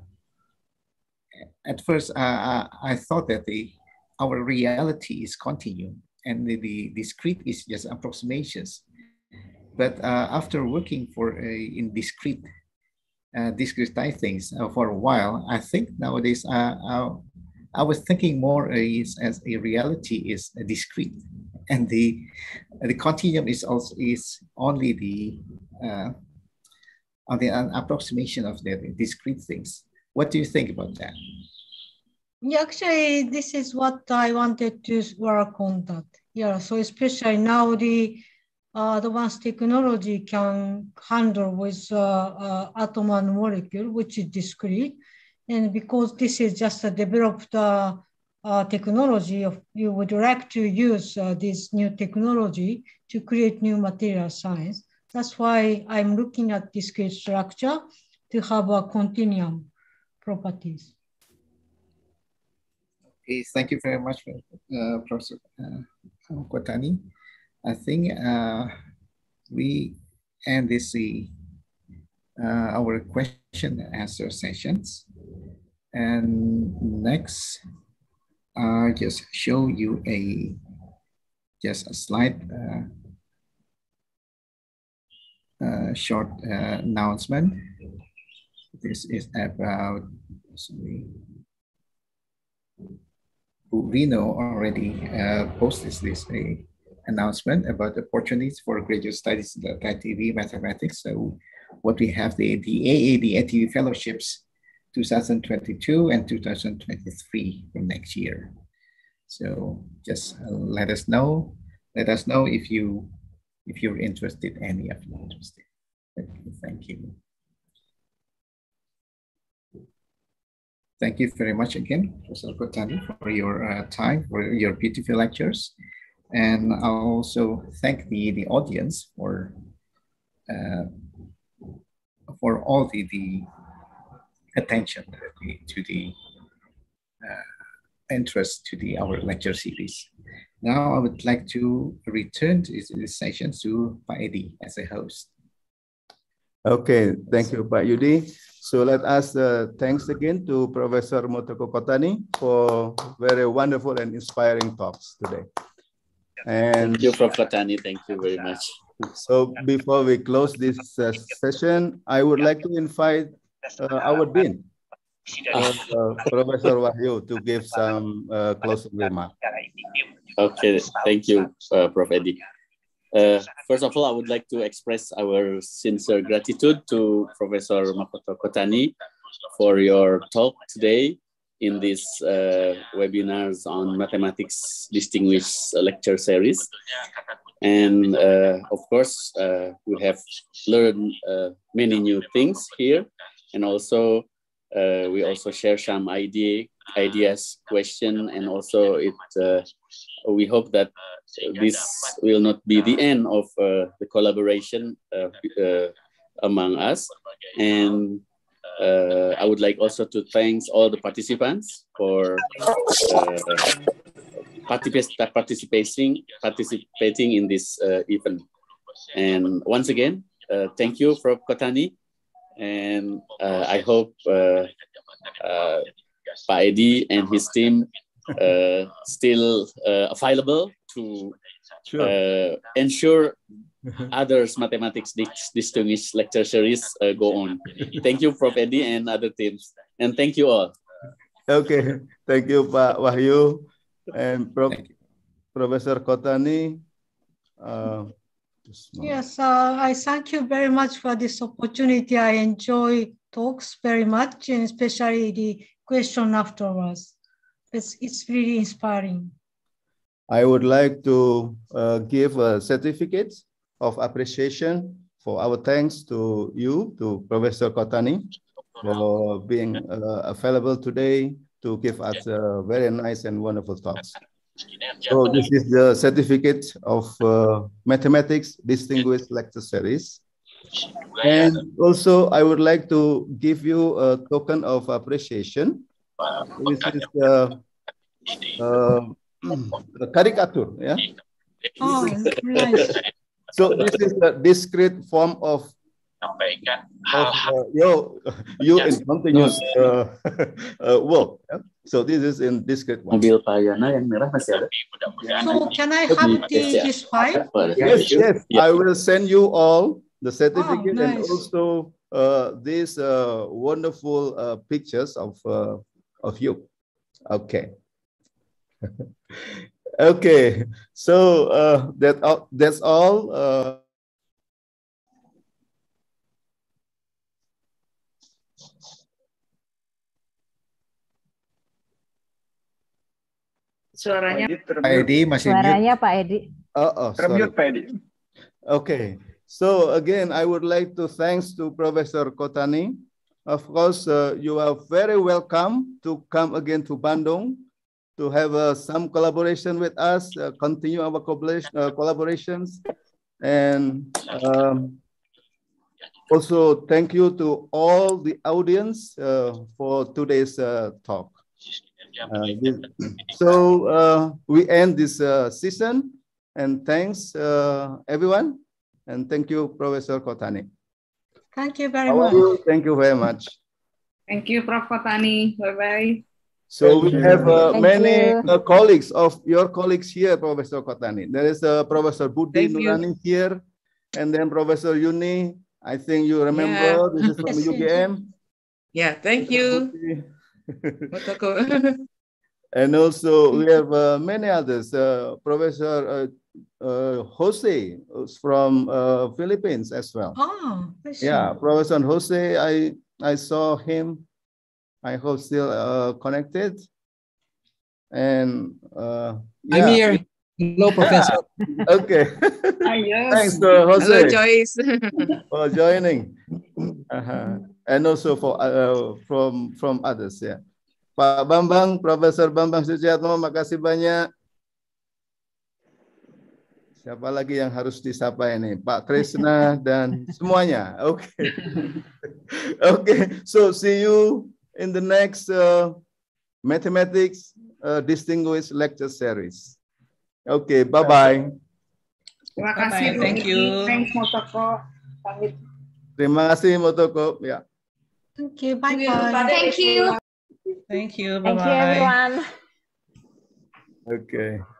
at first uh, I thought that the our reality is continuum and the, the discrete is just approximations. But uh, after working for a, in discrete, uh, discretized things uh, for a while, I think nowadays uh, I, I was thinking more is, as a reality is a discrete, and the the continuum is also is only the uh, on the uh, approximation of the discrete things. What do you think about that? Yeah, actually, this is what I wanted to work on that. Yeah, so especially now the uh, advanced technology can handle with uh, uh, atom and molecule, which is discrete. And because this is just a developed uh, uh, technology, of, you would like to use uh, this new technology to create new material science. That's why I'm looking at discrete structure to have a continuum properties. Okay, thank you very much, uh, Professor uh, KOTANI. I think uh, we end this the uh, our question and answer sessions. And next, I'll just show you a just a slide, uh, uh, short uh, announcement. This is about, sorry, Rino already uh, posted this a announcement about the opportunities for graduate studies in the I T V mathematics. So what we have the, the A A D I T V fellowships two thousand twenty-two and two thousand twenty-three from next year. So just uh, let us know. Let us know if you if you're interested, any of you interested. Thank you. Thank you. Thank you very much again, Professor KOTANI, for your uh, time, for your beautiful lectures. And I'll also thank the, the audience for uh, for all the, the attention to the uh, interest to the our lecture series. Now I would like to return to this session to Pak Edi as a host. Okay, thank you, Pak Yudi. So let us uh, thanks again to Professor Motoko KOTANI for very wonderful and inspiring talks today. And thank you, Professor KOTANI. Thank you very much. So before we close this uh, session, I would like to invite uh, our Dean, uh, uh, Professor Wahyu, to give some uh, closing remarks. Okay, thank you, uh, Professor Edi. Uh, first of all, I would like to express our sincere gratitude to Professor Motoko KOTANI for your talk today in this uh, webinars on mathematics distinguished lecture series. And uh, of course, uh, we have learned uh, many new things here. And also, uh, we also share some idea, ideas, question, and also it. Uh, we hope that this will not be the end of uh, the collaboration uh, uh, among us. And uh, I would like also to thank all the participants for uh, participating participating in this uh, event. And once again, uh, thank you, Professor KOTANI. And uh, I hope uh, uh, Pak Edi and his team uh, still uh, available to sure. uh, ensure others mathematics distinguished lecture series uh, go on. Thank you, Professor Edi and other teams. And thank you all. Okay, thank you, Pak Wahyu and Prof Professor KOTANI. Uh, yes, uh, I thank you very much for this opportunity. I enjoy talks very much, and especially the question afterwards. It's, it's really inspiring. I would like to uh, give a certificate of appreciation for our thanks to you, to Professor KOTANI, for being uh, available today to give us a very nice and wonderful talks. So this is the certificate of uh, mathematics distinguished lecture series. And also I would like to give you a token of appreciation. This is uh, uh, a caricature, yeah. Oh, nice. So this is a discrete form of, of uh, your, you in continuous uh, uh, work. Yeah? So this is in discrete one. Mobil Payana yang merah masih ada. So can I have the, this file? Yes, yes. I will send you all the certificate. Oh, nice. And also uh, these uh, wonderful uh, pictures of uh, of you. Okay. Okay. So uh, that uh, that's all. Uh, Suaranya Pak Edi masih Suaranya mute. Pak Edi. Uh, oh, sorry. Pak Edi. Okay. So again, I would like to thanks to Professor KOTANI. Of course, uh, you are very welcome to come again to Bandung to have uh, some collaboration with us, uh, continue our collaboration, uh, collaborations. And um, also thank you to all the audience uh, for today's uh, talk. Uh, this, so uh, we end this uh, session, and thanks uh, everyone. And thank you, Professor Kotani. Thank you very How much. are you? Thank you very much. Thank you, Professor Kotani. Bye-bye. So we have uh, Thank many you. uh, colleagues of your colleagues here, Professor Kotani. There is uh, Professor Budi Thank you. Nurani here, and then Professor Yuni. I think you remember, Yeah. this is from Yes, U G M. Yeah, thank you. Motoko. And also we have uh, many others. Uh, Professor uh, uh, Jose is from uh, Philippines as well. Oh, I see. Yeah, Professor Jose, I, I saw him. I hope still uh, connected. And uh, yeah. I'm here. Hello, Professor. Okay. Ah, yes. Thanks, uh, Jose, Hello, Joyce. for joining. Uh-huh. And also for uh, from from others, ya. Yeah. Pak Bambang, Profesor Bambang Suciatmo, makasih banyak. Siapa lagi yang harus disapa ini? Pak Krishna dan semuanya. Oke. Okay. Oke, okay. So see you in the next uh, mathematics uh, distinguished lecture series. Oke, okay, bye-bye. Terima kasih. Bye-bye. Thank you. Thanks, Motoko. Pamit. Terima kasih, Motoko. Ya. Thank you. Bye-bye. Thank you. Thank you. Thank you, Bye-bye. everyone. Oke. Okay.